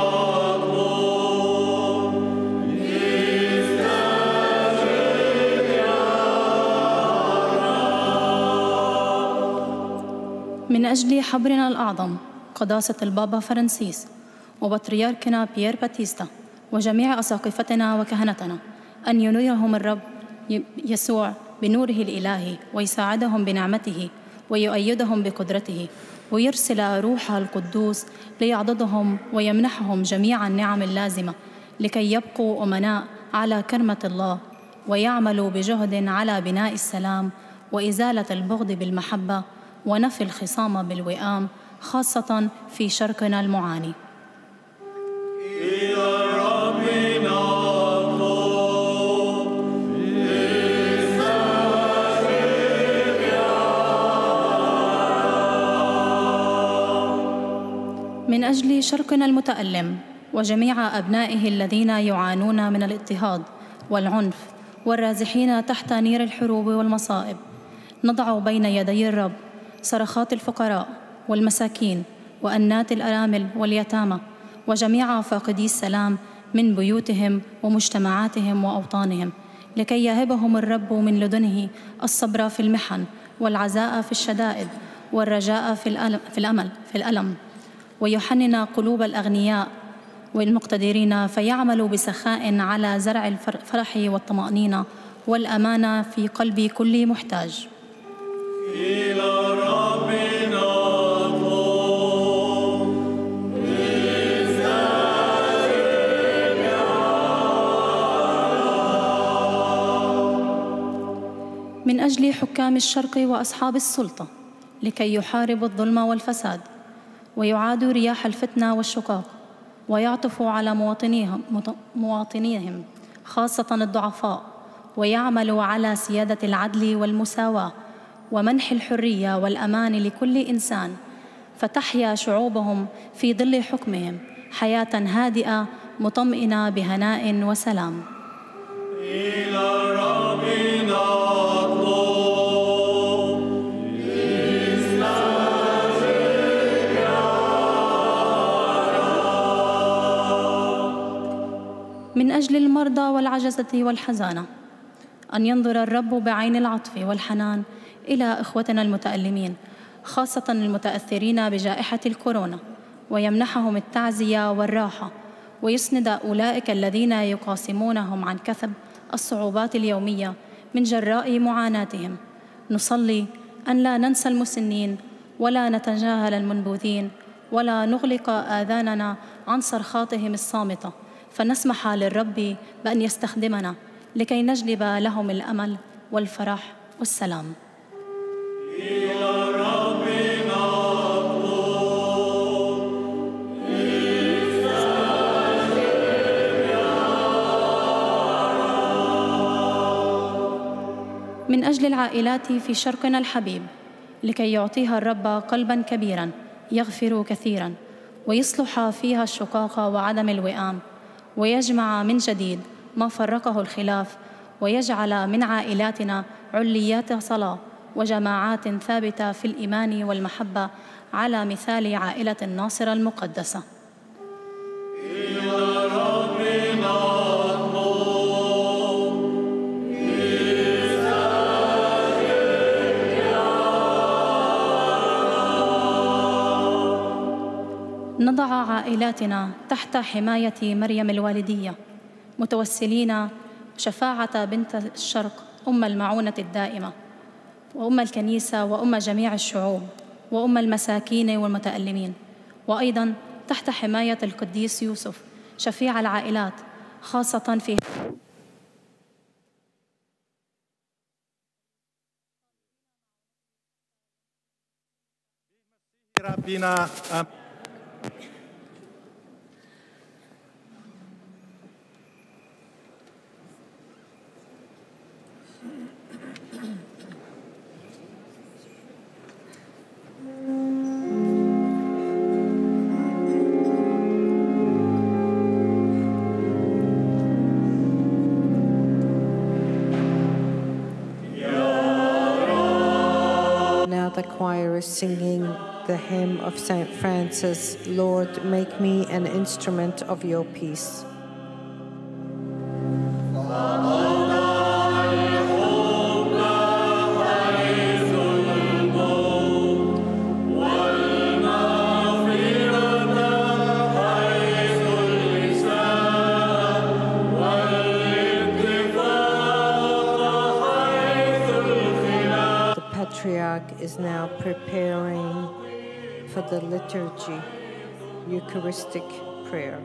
من أجل حبرنا الأعظم قداسة البابا فرانسيس وبطريركنا بيير باتيستا وجميع أساقفتنا وكهنتنا، أن ينيرهم الرب يسوع بنوره الإلهي ويساعدهم بنعمته ويؤيدهم بقدرته، ويرسل روحه القدوس ليعضدهم ويمنحهم جميع النعم اللازمة لكي يبقوا أمناء على كرمة الله، ويعملوا بجهد على بناء السلام وإزالة البغض بالمحبة ونفي الخصام بالوئام، خاصة في شرقنا المعاني. إلى ربنا أجل شرقنا المتألم وجميع أبنائه الذين يعانون من الاضطهاد والعنف والرازحين تحت نير الحروب والمصائب، نضع بين يدي الرب صرخات الفقراء والمساكين وأنات الأرامل واليتامى وجميع فاقدي السلام من بيوتهم ومجتمعاتهم وأوطانهم، لكي يهبهم الرب من لدنه الصبر في المحن والعزاء في الشدائد والرجاء في الألم, في الأمل في الألم، ويحنن قلوب الأغنياء والمقتدرين فيعملوا بسخاء على زرع الفرح والطمأنينة والأمانة في قلب كل محتاج. إلى ربنا من أجل حكام الشرق وأصحاب السلطة لكي يحاربوا الظلم والفساد ويعادوا رياح الفتنة والشقاق ويعطفوا على مواطنيهم, مواطنيهم خاصة الضعفاء، ويعملوا على سيادة العدل والمساواة ومنح الحرية والأمان لكل إنسان، فتحيا شعوبهم في ظل حكمهم حياة هادئة مطمئنة بهناء وسلام. إلى ربنا من أجل المرضى والعجزة والحزانة أن ينظر الرب بعين العطف والحنان إلى إخوتنا المتألمين، خاصة المتأثرين بجائحة الكورونا، ويمنحهم التعزية والراحة، ويسند أولئك الذين يقاسمونهم عن كثب الصعوبات اليومية من جراء معاناتهم. نصلي أن لا ننسى المسنين ولا نتجاهل المنبوذين ولا نغلق آذاننا عن صرخاتهم الصامتة، فنسمح للرب بأن يستخدمنا لكي نجلب لهم الأمل والفرح والسلام. إلى ربنا من أجل العائلات في شرقنا الحبيب لكي يعطيها الرب قلباً كبيراً يغفر كثيراً ويصلح فيها الشقاق وعدم الوئام، ويجمع من جديد ما فرقه الخلاف، ويجعل من عائلاتنا عليات صلاة وجماعات ثابتة في الإيمان والمحبة على مثال عائلة الناصرة المقدسة. إلى ربنا نضع عائلاتنا تحت حماية مريم الوالدية، متوسلين بشفاعة بنت الشرق أم المعونة الدائمة وأم الكنيسة وأم جميع الشعوب وأم المساكين والمتألمين، وأيضاً تحت حماية القديس يوسف شفيع العائلات، خاصة في ربنا. Now the choir is singing the hymn of Saint Francis, Lord, make me an instrument of your peace. The Patriarch is now preparing for the liturgy, Eucharistic prayer.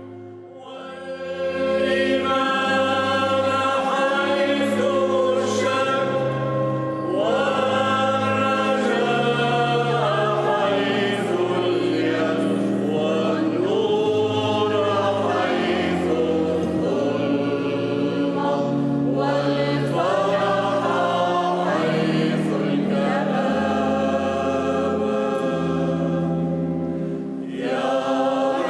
يا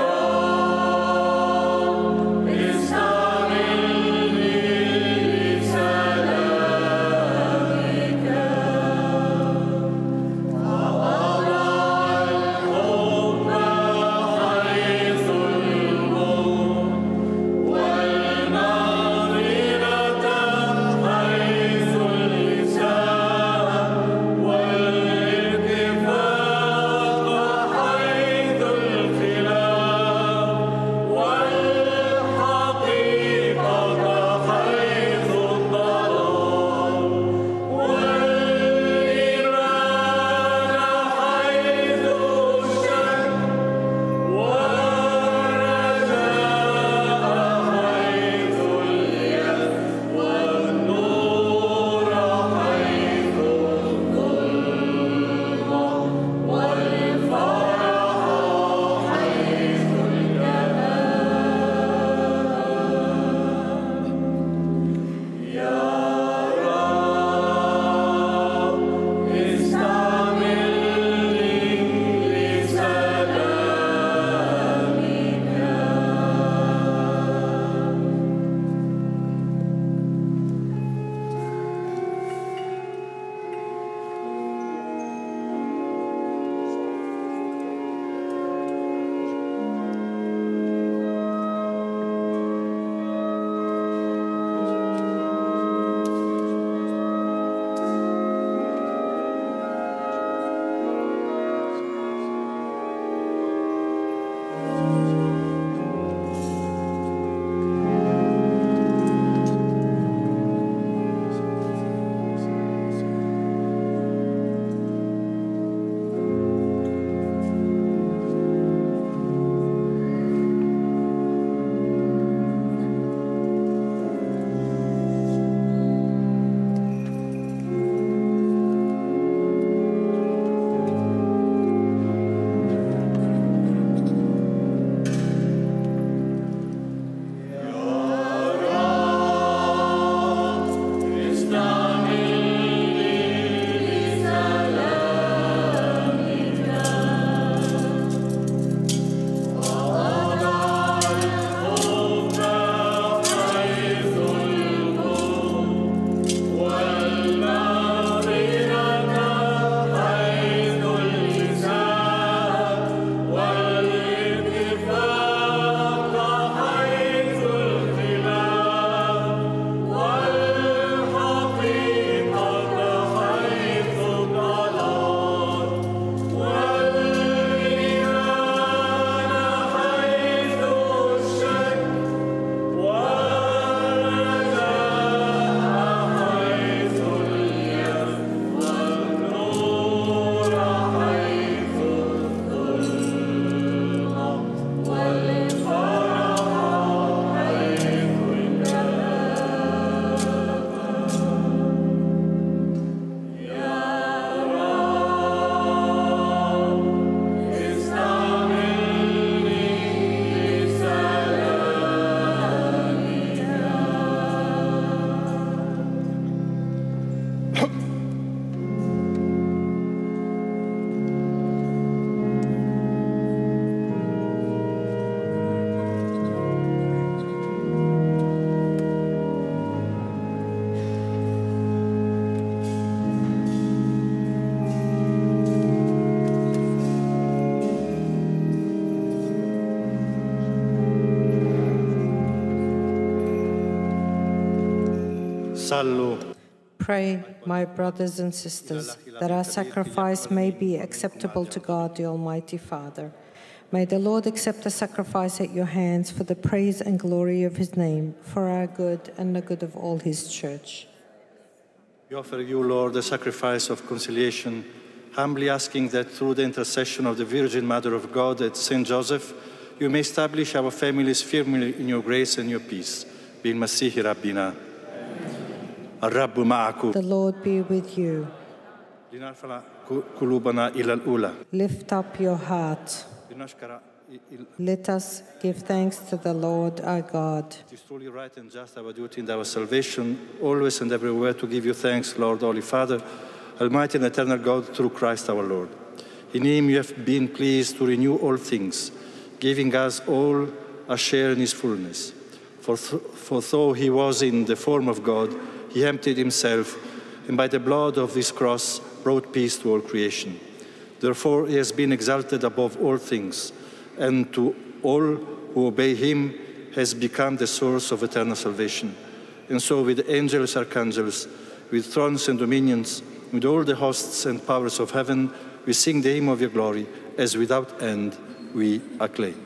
Sallu. Pray, my brothers and sisters, that our sacrifice may be acceptable to God, the Almighty Father. May the Lord accept the sacrifice at your hands for the praise and glory of his name, for our good and the good of all his church. We offer you, Lord, the sacrifice of conciliation, humbly asking that through the intercession of the Virgin Mother of God at Saint Joseph, you may establish our families firmly in your grace and your peace. بالمسيح ربنا. الرب معكم. The Lord be with you. لنرفع قلوبنا إلى الأولى. Lift up your heart. Let us give thanks to the Lord our God. It is truly right and just our duty in our salvation, always and everywhere to give you thanks, Lord, Holy Father, Almighty and eternal God, through Christ our Lord. In him you have been pleased to renew all things, giving us all a share in his fullness. For, th for though he was in the form of God, he emptied himself, and by the blood of his cross brought peace to all creation. Therefore he has been exalted above all things, and to all who obey him has become the source of eternal salvation. And so with angels, archangels, with thrones and dominions, with all the hosts and powers of heaven, we sing the hymn of your glory, as without end we acclaim.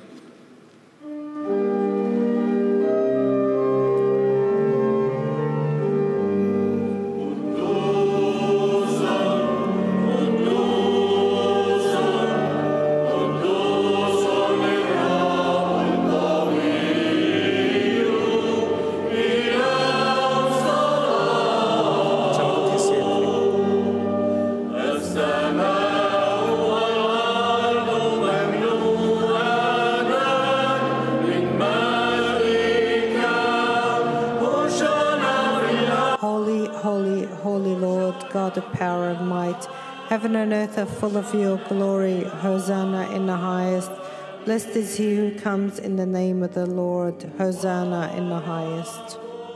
Heaven and earth are full of your glory. Hosanna in the highest. Blessed is he who comes in the name of the Lord. Hosanna in the highest.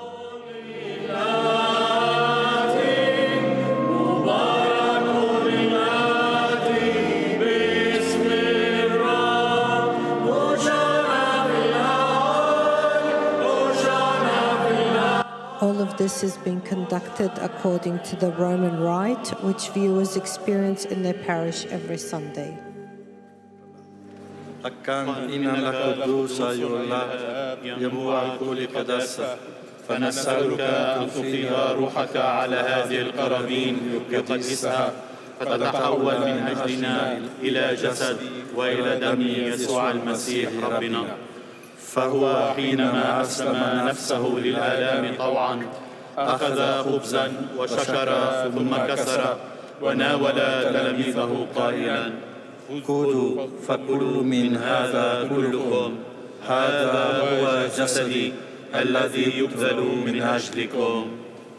All of this is being conducted according to the Roman rite, which viewers experience in their parish every Sunday. أكان إن القدوس أيها الله ينبوع كل قداسة فنسألك أن تفيها روحك على هذه القرابين يقدسها فتتحول من أجلنا إلى جسد وإلى دم يسوع المسيح ربنا. فهو حينما أسلم نفسه للآلام طوعا أخذ خبزا وشكر ثم كسر وناول تلاميذه قائلا: خذوا فكلوا من هذا كلكم، هذا هو جسدي الذي يبذل من أجلكم.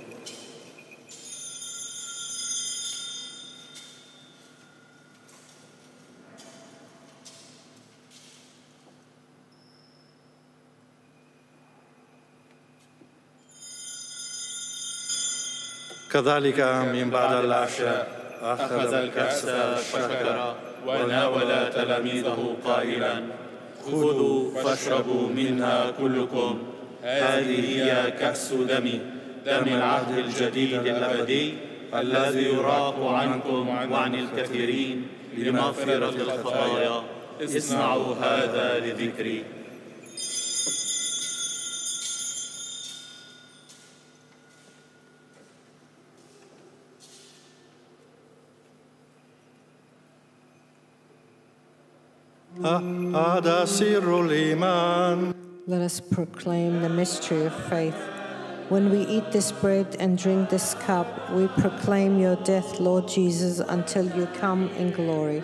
كذلك من بعد العشاء أخذ الكأس شكر وناول تلاميذه قائلا: خذوا فاشربوا منها كلكم، هذه هي كأس دمي، دم العهد الجديد الأبدي الذي يراق عنكم وعن الكثيرين لمغفرة الخطايا. اصنعوا هذا لذكري. هذا سر الإيمان. Let us proclaim the mystery of faith. When we eat this bread and drink this cup, we proclaim your death, Lord Jesus, until you come in glory.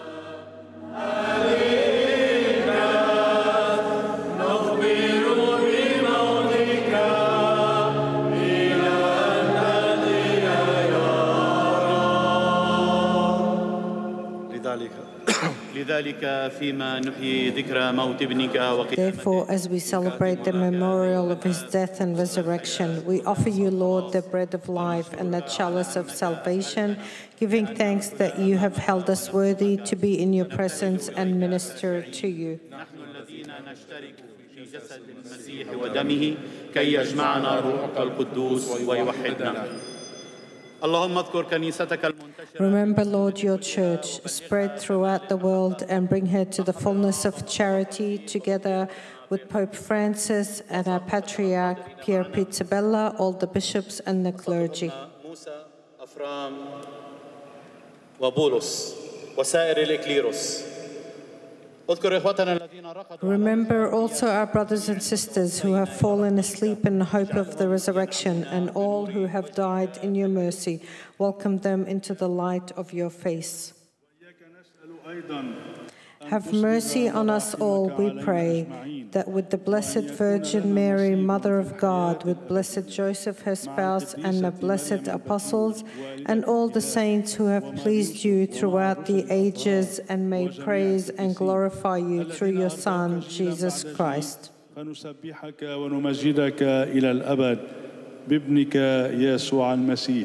لذلك فيما نحيي ذكرى موت ابنك وقيامته. Therefore, as we celebrate the memorial of his death and resurrection, we offer you, Lord, the bread of life and the chalice of salvation, giving thanks that you have held us worthy to be in your presence and minister to you. نحن الذين نشترك في جسد المسيح ودمه كي يجمعنا روحك القدوس ويوحدنا. اللهم اذكر كنيستك المنتشرة. Remember, Lord, your church spread throughout the world and bring her to the fullness of charity, together with Pope Francis and our Patriarch Pierbattista Pizzaballa, all the bishops and the clergy. موسى أفرام وبولس وسائر الإكليروس. Remember also our brothers and sisters who have fallen asleep in the hope of the resurrection, and all who have died in your mercy. Welcome them into the light of your face. Have mercy on us all, we pray, that with the Blessed Virgin Mary, Mother of God, with Blessed Joseph, her spouse, and the blessed apostles, and all the saints who have pleased you throughout the ages, and may praise and glorify you through your Son, Jesus Christ. فنسبحك ونمجدك إلى الأبد بابنك يسوع المسيح.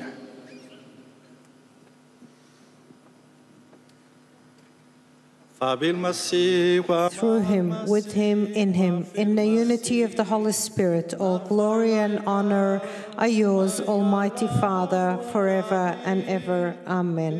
Through him, with him, in him, in the unity of the Holy Spirit, all glory and honor are yours, Almighty Father, forever and ever. Amen.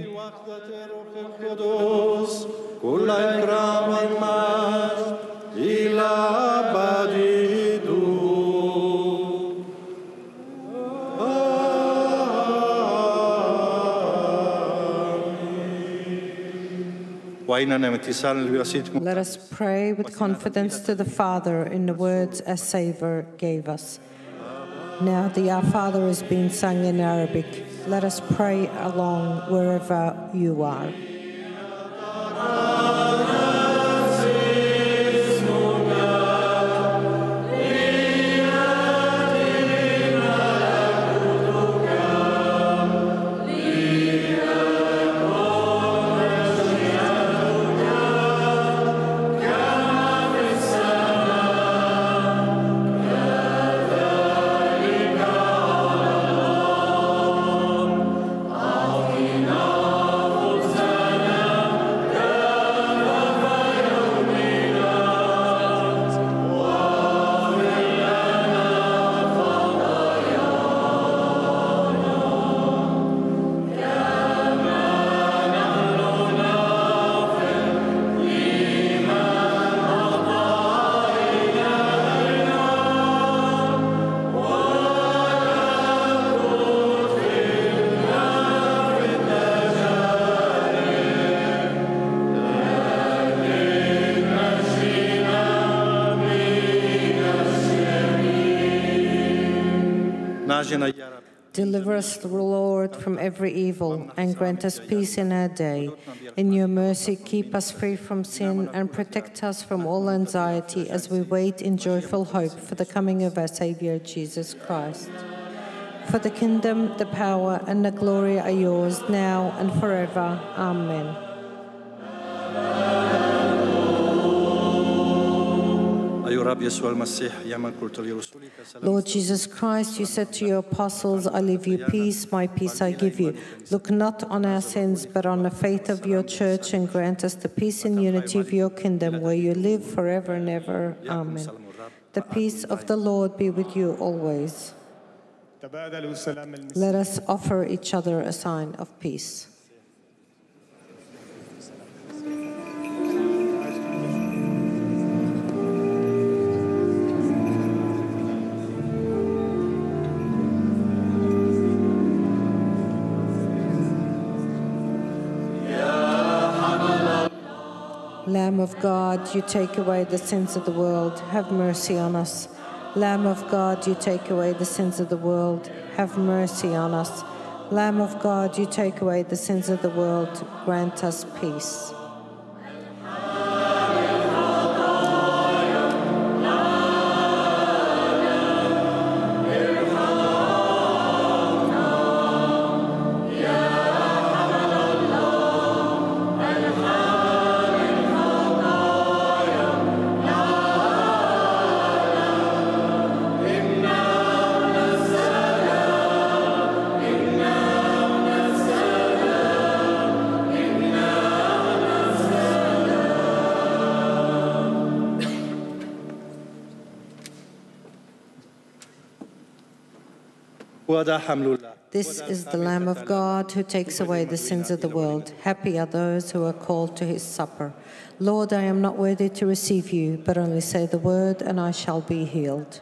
Let us pray with confidence to the Father in the words our Saviour gave us. Now the Our Father is being sung in Arabic. Let us pray along wherever you are. Deliver us, Lord, from every evil, and grant us peace in our day. In your mercy, keep us free from sin and protect us from all anxiety as we wait in joyful hope for the coming of our Saviour, Jesus Christ. For the kingdom, the power, and the glory are yours, now and forever. Amen. Lord Jesus Christ, you said to your apostles, I leave you peace, my peace I give you. Look not on our sins, but on the faith of your church, and grant us the peace and unity of your kingdom, where you live forever and ever. Amen. The peace of the Lord be with you always. Let us offer each other a sign of peace. Lamb of God, you take away the sins of the world, have mercy on us. Lamb of God, you take away the sins of the world, have mercy on us. Lamb of God, you take away the sins of the world, grant us peace. Inna This is the Lamb of God who takes away the sins of the world. Happy are those who are called to his supper. Lord, I am not worthy to receive you, but only say the word and I shall be healed.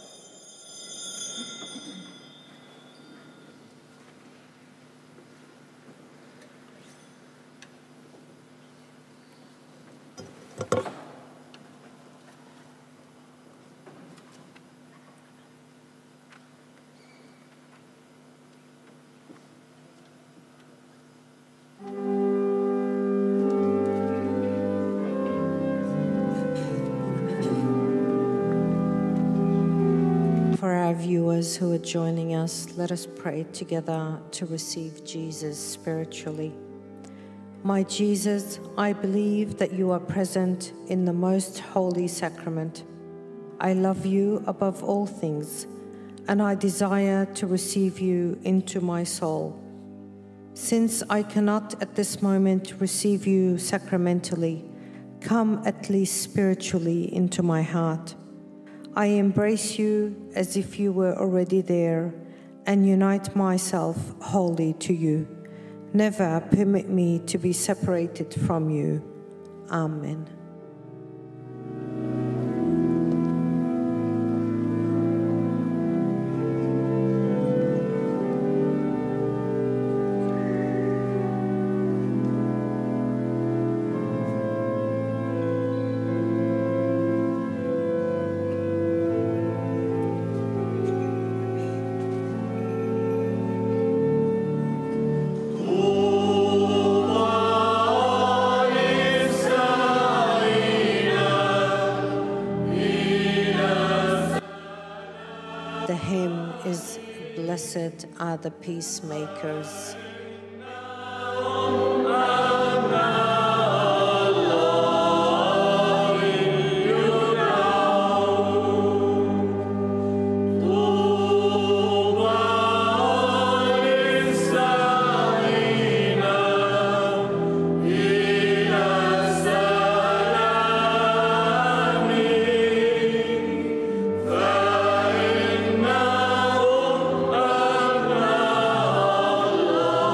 For our viewers who are joining us, let us pray together to receive Jesus spiritually. My Jesus, I believe that you are present in the most holy sacrament. I love you above all things, and I desire to receive you into my soul. Since I cannot at this moment receive you sacramentally, come at least spiritually into my heart. I embrace you as if you were already there and unite myself wholly to you. Never permit me to be separated from you. Amen. The hymn is Blessed Are the Peacemakers. Allah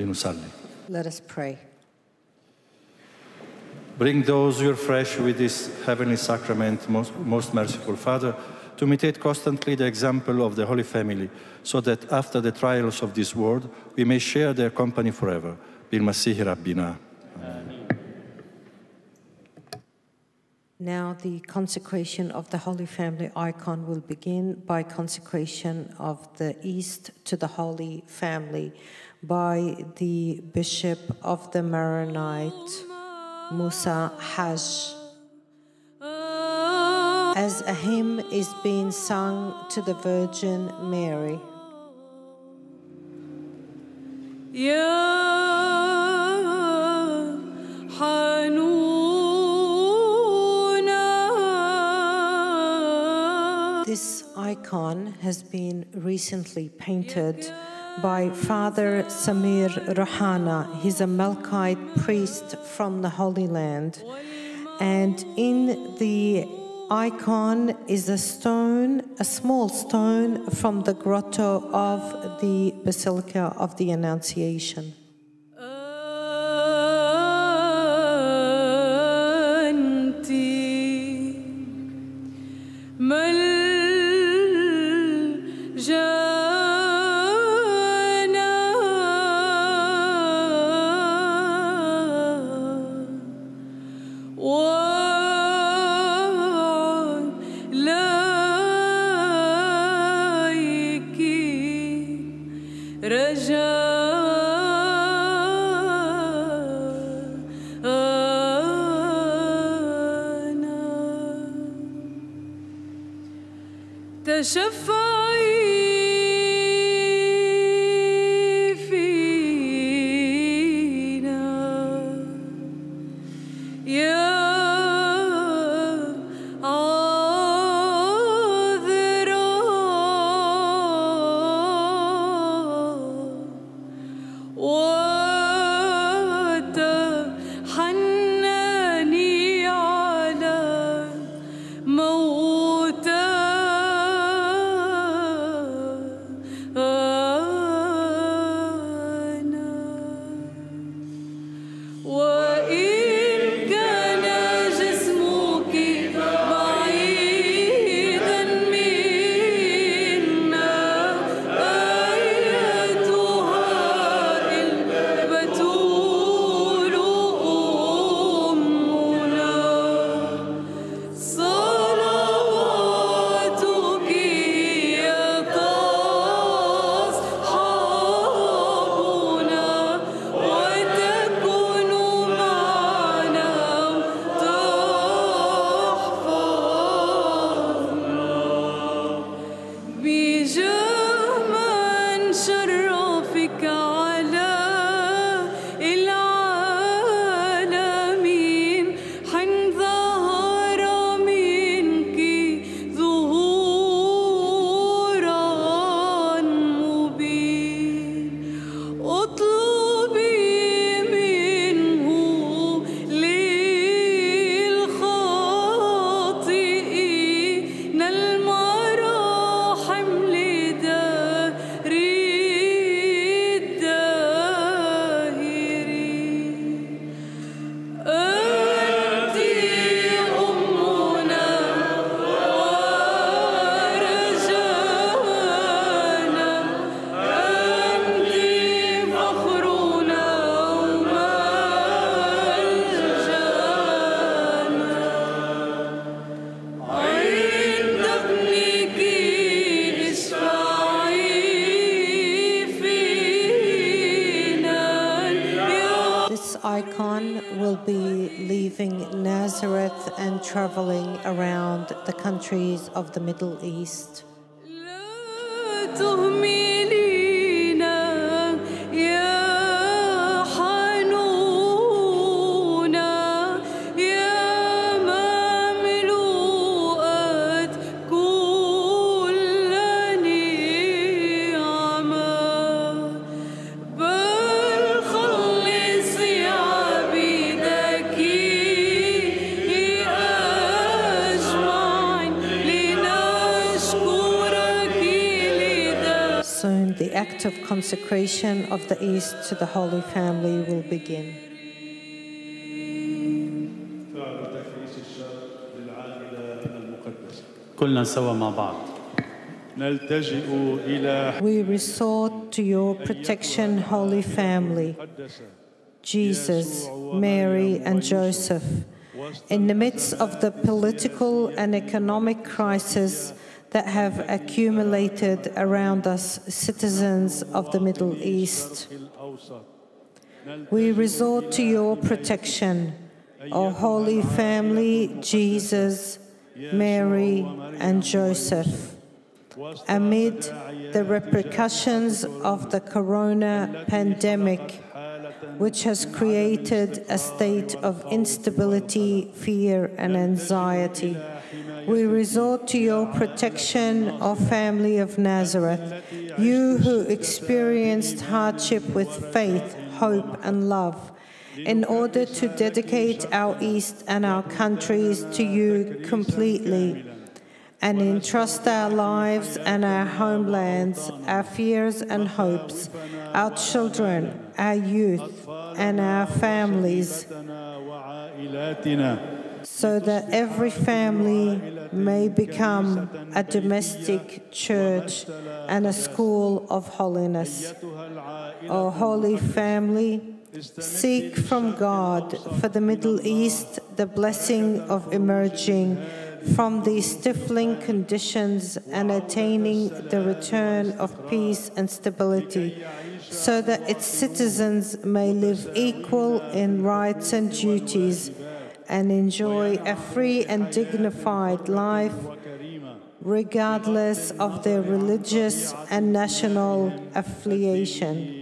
لنصلي. Let us pray. Bring those who are fresh with this heavenly sacrament, most, most merciful Father, to imitate constantly the example of the Holy Family, so that after the trials of this world, we may share their company forever. بالمسيح ربنا. Now the consecration of the Holy Family icon will begin by consecration of the East to the Holy Family by the Bishop of the Maronite, Musa Hajj. As a hymn is being sung to the Virgin Mary. This icon has been recently painted by Father Samir Rohana. He's a Melkite priest from the Holy Land. And in the icon is a stone, a small stone from the grotto of the Basilica of the Annunciation. Nazareth and traveling around the countries of the Middle East. of consecration of the East to the Holy Family will begin. كلنا سوا مع بعض. We resort to your protection, Holy Family, Jesus, Mary, and Joseph. In the midst of the political and economic crisis that have accumulated around us, citizens of the Middle East, we resort to your protection, O Holy Family, Jesus, Mary, and Joseph. Amid the repercussions of the corona pandemic, which has created a state of instability, fear, and anxiety, we resort to your protection, O Family of Nazareth, you who experienced hardship with faith, hope, and love, in order to dedicate our East and our countries to you completely, and entrust our lives and our homelands, our fears and hopes, our children, our youth, and our families, so that every family may become a domestic church and a school of holiness. O Holy Family, seek from God for the Middle East the blessing of emerging from these stifling conditions and attaining the return of peace and stability, so that its citizens may live equal in rights and duties and enjoy a free and dignified life, regardless of their religious and national affiliation.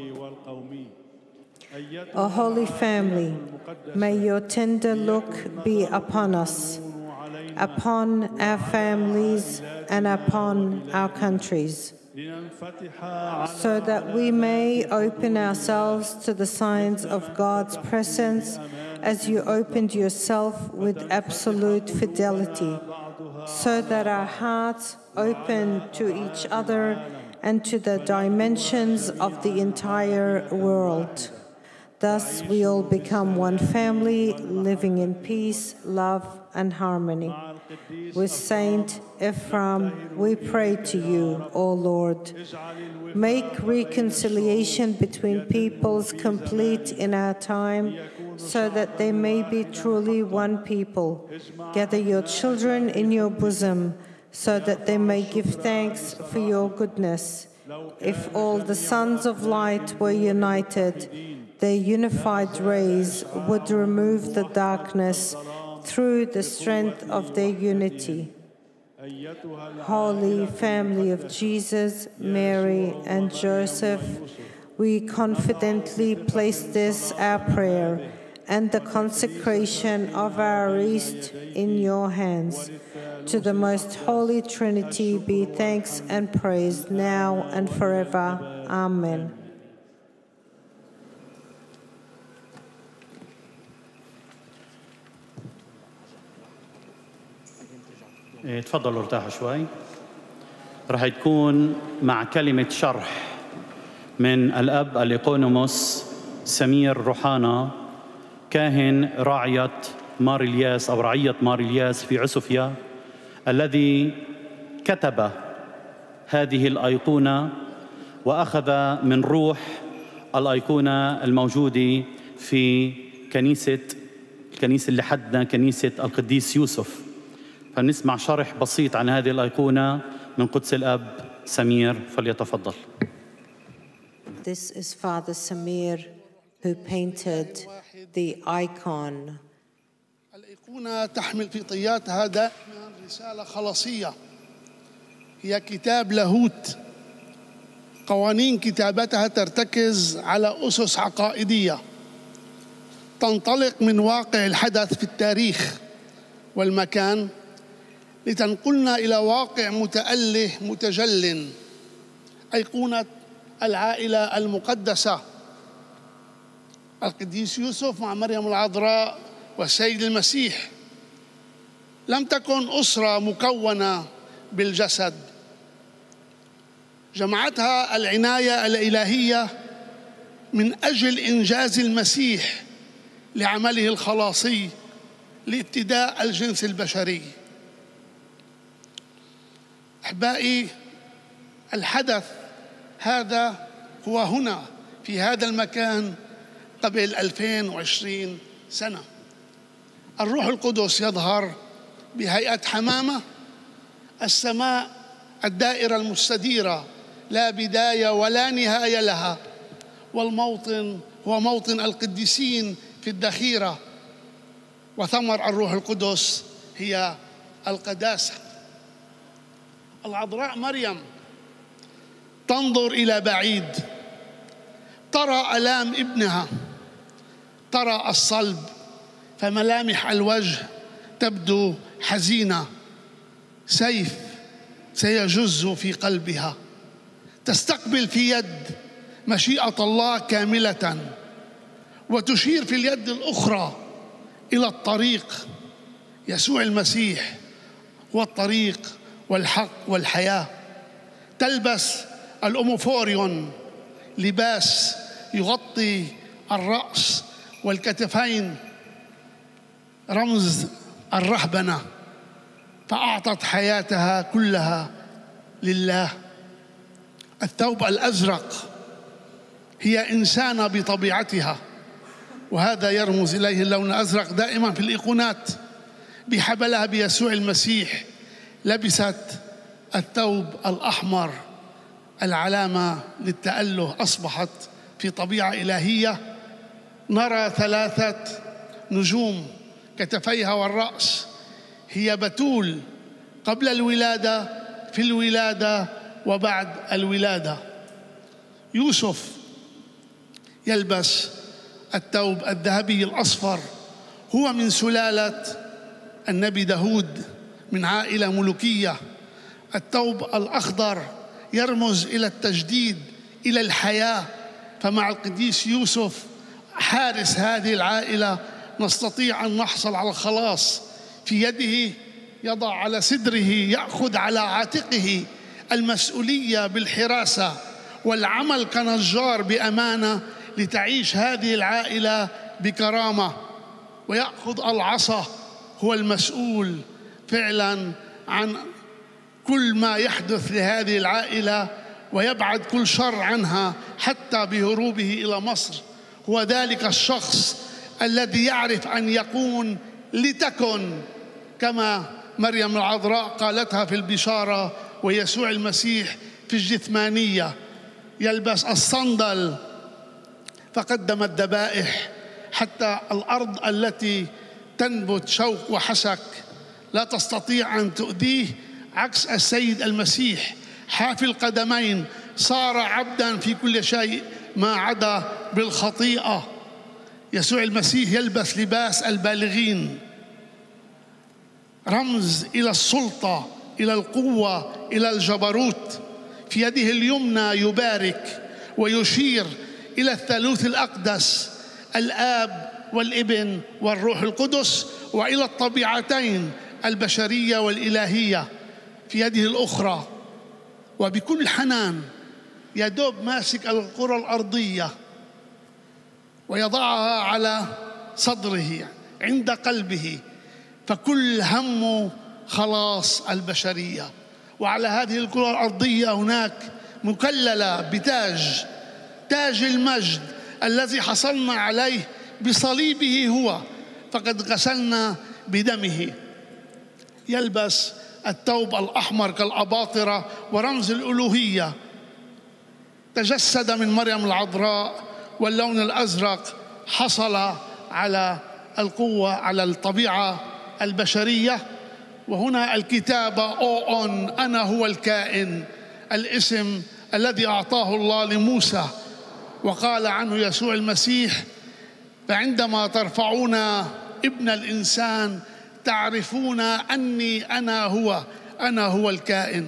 O Holy Family, may your tender look be upon us, upon our families, and upon our countries, so that we may open ourselves to the signs of God's presence as you opened yourself with absolute fidelity, so that our hearts open to each other and to the dimensions of the entire world. Thus, we all become one family, living in peace, love, and harmony. With Saint Ephraim, we pray to you, O Lord. Make reconciliation between peoples complete in our time, so that they may be truly one people. Gather your children in your bosom, so that they may give thanks for your goodness. If all the sons of light were united, their unified rays would remove the darkness through the strength of their unity. Holy Family of Jesus, Mary, and Joseph, we confidently place this, our prayer, and the consecration of our East in your hands. To the most Holy Trinity be thanks and praise now and forever. Amen. تفضلوا ارتاحوا شوي. رح تكون مع كلمة شرح من الأب الإقونوموس سمير روحانا، كاهن راعية مار الياس أو رعية مار الياس في عسفيا، الذي كتب هذه الأيقونة وأخذ من روح الأيقونة الموجودة في كنيسة الكنيسة اللي حدنا كنيسة القديس يوسف. فنسمع شرح بسيط عن هذه الأيقونة من قدس الأب سمير، فليتفضل. This is Father Samir, who painted the icon. الأيقونة تحمل في طياتها دائما رسالة خلاصية، هي كتاب لاهوت. قوانين كتابتها ترتكز على أسس عقائدية تنطلق من واقع الحدث في التاريخ والمكان لتنقلنا إلى واقع متأله متجل. أيقونة العائلة المقدسة، القديس يوسف مع مريم العذراء والسيد المسيح. لم تكن أسرة مكونة بالجسد، جمعتها العناية الإلهية من أجل إنجاز المسيح لعمله الخلاصي لابتداء الجنس البشري. أحبائي، الحدث هذا هو هنا في هذا المكان قبل ألفين وعشرين سنة. الروح القدس يظهر بهيئة حمامة، السماء الدائرة المستديرة لا بداية ولا نهاية لها، والموطن هو موطن القديسين في الدخيرة، وثمر الروح القدس هي القداسة. العذراء مريم تنظر إلى بعيد، ترى آلام ابنها، ترى الصلب، فملامح الوجه تبدو حزينة، سيف سيجز في قلبها. تستقبل في يد مشيئة الله كاملة، وتشير في اليد الأخرى إلى الطريق. يسوع المسيح هو الطريق والحق والحياة. تلبس الأوموفوريون، لباس يغطي الرأس والكتفين، رمز الرهبنة، فأعطت حياتها كلها لله. الثوب الأزرق هي إنسانة بطبيعتها، وهذا يرمز إليه اللون الأزرق دائما في الإيقونات. بحبلها بيسوع المسيح لبست الثوب الأحمر، العلامة للتأله أصبحت في طبيعة إلهية. نرى ثلاثة نجوم كتفيها والرأس، هي بتول قبل الولادة، في الولادة، وبعد الولادة. يوسف يلبس الثوب الذهبي الأصفر، هو من سلالة النبي داود، من عائلة ملوكية. الثوب الأخضر يرمز إلى التجديد، إلى الحياة، فمع القديس يوسف حارس هذه العائلة نستطيع أن نحصل على الخلاص. في يده يضع على صدره، يأخذ على عاتقه المسؤولية بالحراسة والعمل كنجار بأمانة لتعيش هذه العائلة بكرامة، ويأخذ العصا، هو المسؤول فعلا عن كل ما يحدث لهذه العائلة، ويبعد كل شر عنها حتى بهروبه إلى مصر. هو ذلك الشخص الذي يعرف أن يكون لتكن، كما مريم العذراء قالتها في البشارة، ويسوع المسيح في الجثمانية يلبس الصندل، فقدم الذبائح حتى الأرض التي تنبت شوك وحسك لا تستطيع أن تؤذيه، عكس السيد المسيح حافي القدمين، صار عبداً في كل شيء ما عدا بالخطيئة. يسوع المسيح يلبس لباس البالغين، رمز إلى السلطة، إلى القوة، إلى الجبروت. في يده اليمنى يبارك ويشير إلى الثالوث الأقدس، الآب والابن والروح القدس، وإلى الطبيعتين البشرية والإلهية. في يده الأخرى وبكل حنان يدوب ماسك الكرة الأرضية ويضعها على صدره عند قلبه، فكل همه خلاص البشرية. وعلى هذه الكرة الأرضية هناك مكللة بتاج، تاج المجد الذي حصلنا عليه بصليبه هو، فقد غسلنا بدمه. يلبس الثوب الأحمر كالأباطرة ورمز الألوهية، تجسد من مريم العذراء، واللون الأزرق حصل على القوة، على الطبيعة البشرية. وهنا الكتابة أون، أنا هو الكائن، الاسم الذي أعطاه الله لموسى وقال عنه يسوع المسيح: فعندما ترفعون ابن الإنسان تعرفون أني أنا هو، أنا هو الكائن.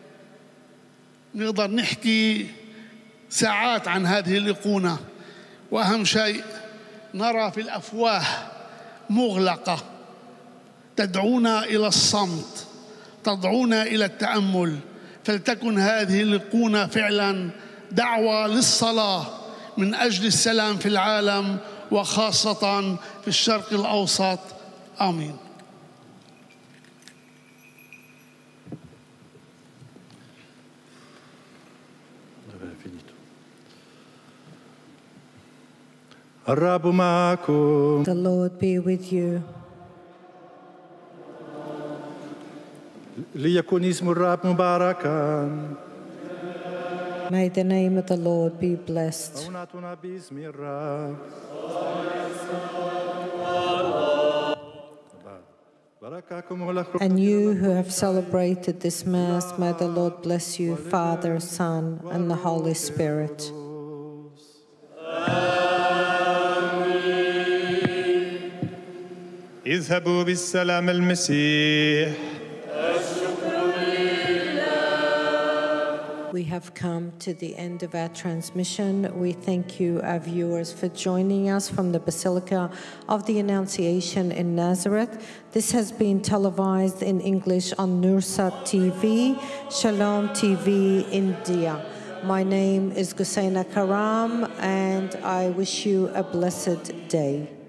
نقدر نحكي ساعات عن هذه الأيقونة، وأهم شيء نرى في الأفواه مغلقة تدعونا إلى الصمت، تدعونا إلى التأمل. فلتكن هذه الأيقونة فعلا دعوة للصلاة من أجل السلام في العالم وخاصة في الشرق الأوسط. آمين. الرب معكم. The Lord be with you. ليكن اسم الرب مباركا. May the name of the Lord be blessed. أوناتنا باسم الرب. And you who have celebrated this Mass, may the Lord bless you, Father, Son, and the Holy Spirit. اذهبوا بالسلام المسيح. We have come to the end of our transmission. We thank you, our viewers, for joining us from the Basilica of the Annunciation in Nazareth. This has been televised in English on Nursat T V, Shalom T V, India. My name is Gusaina Karam, and I wish you a blessed day.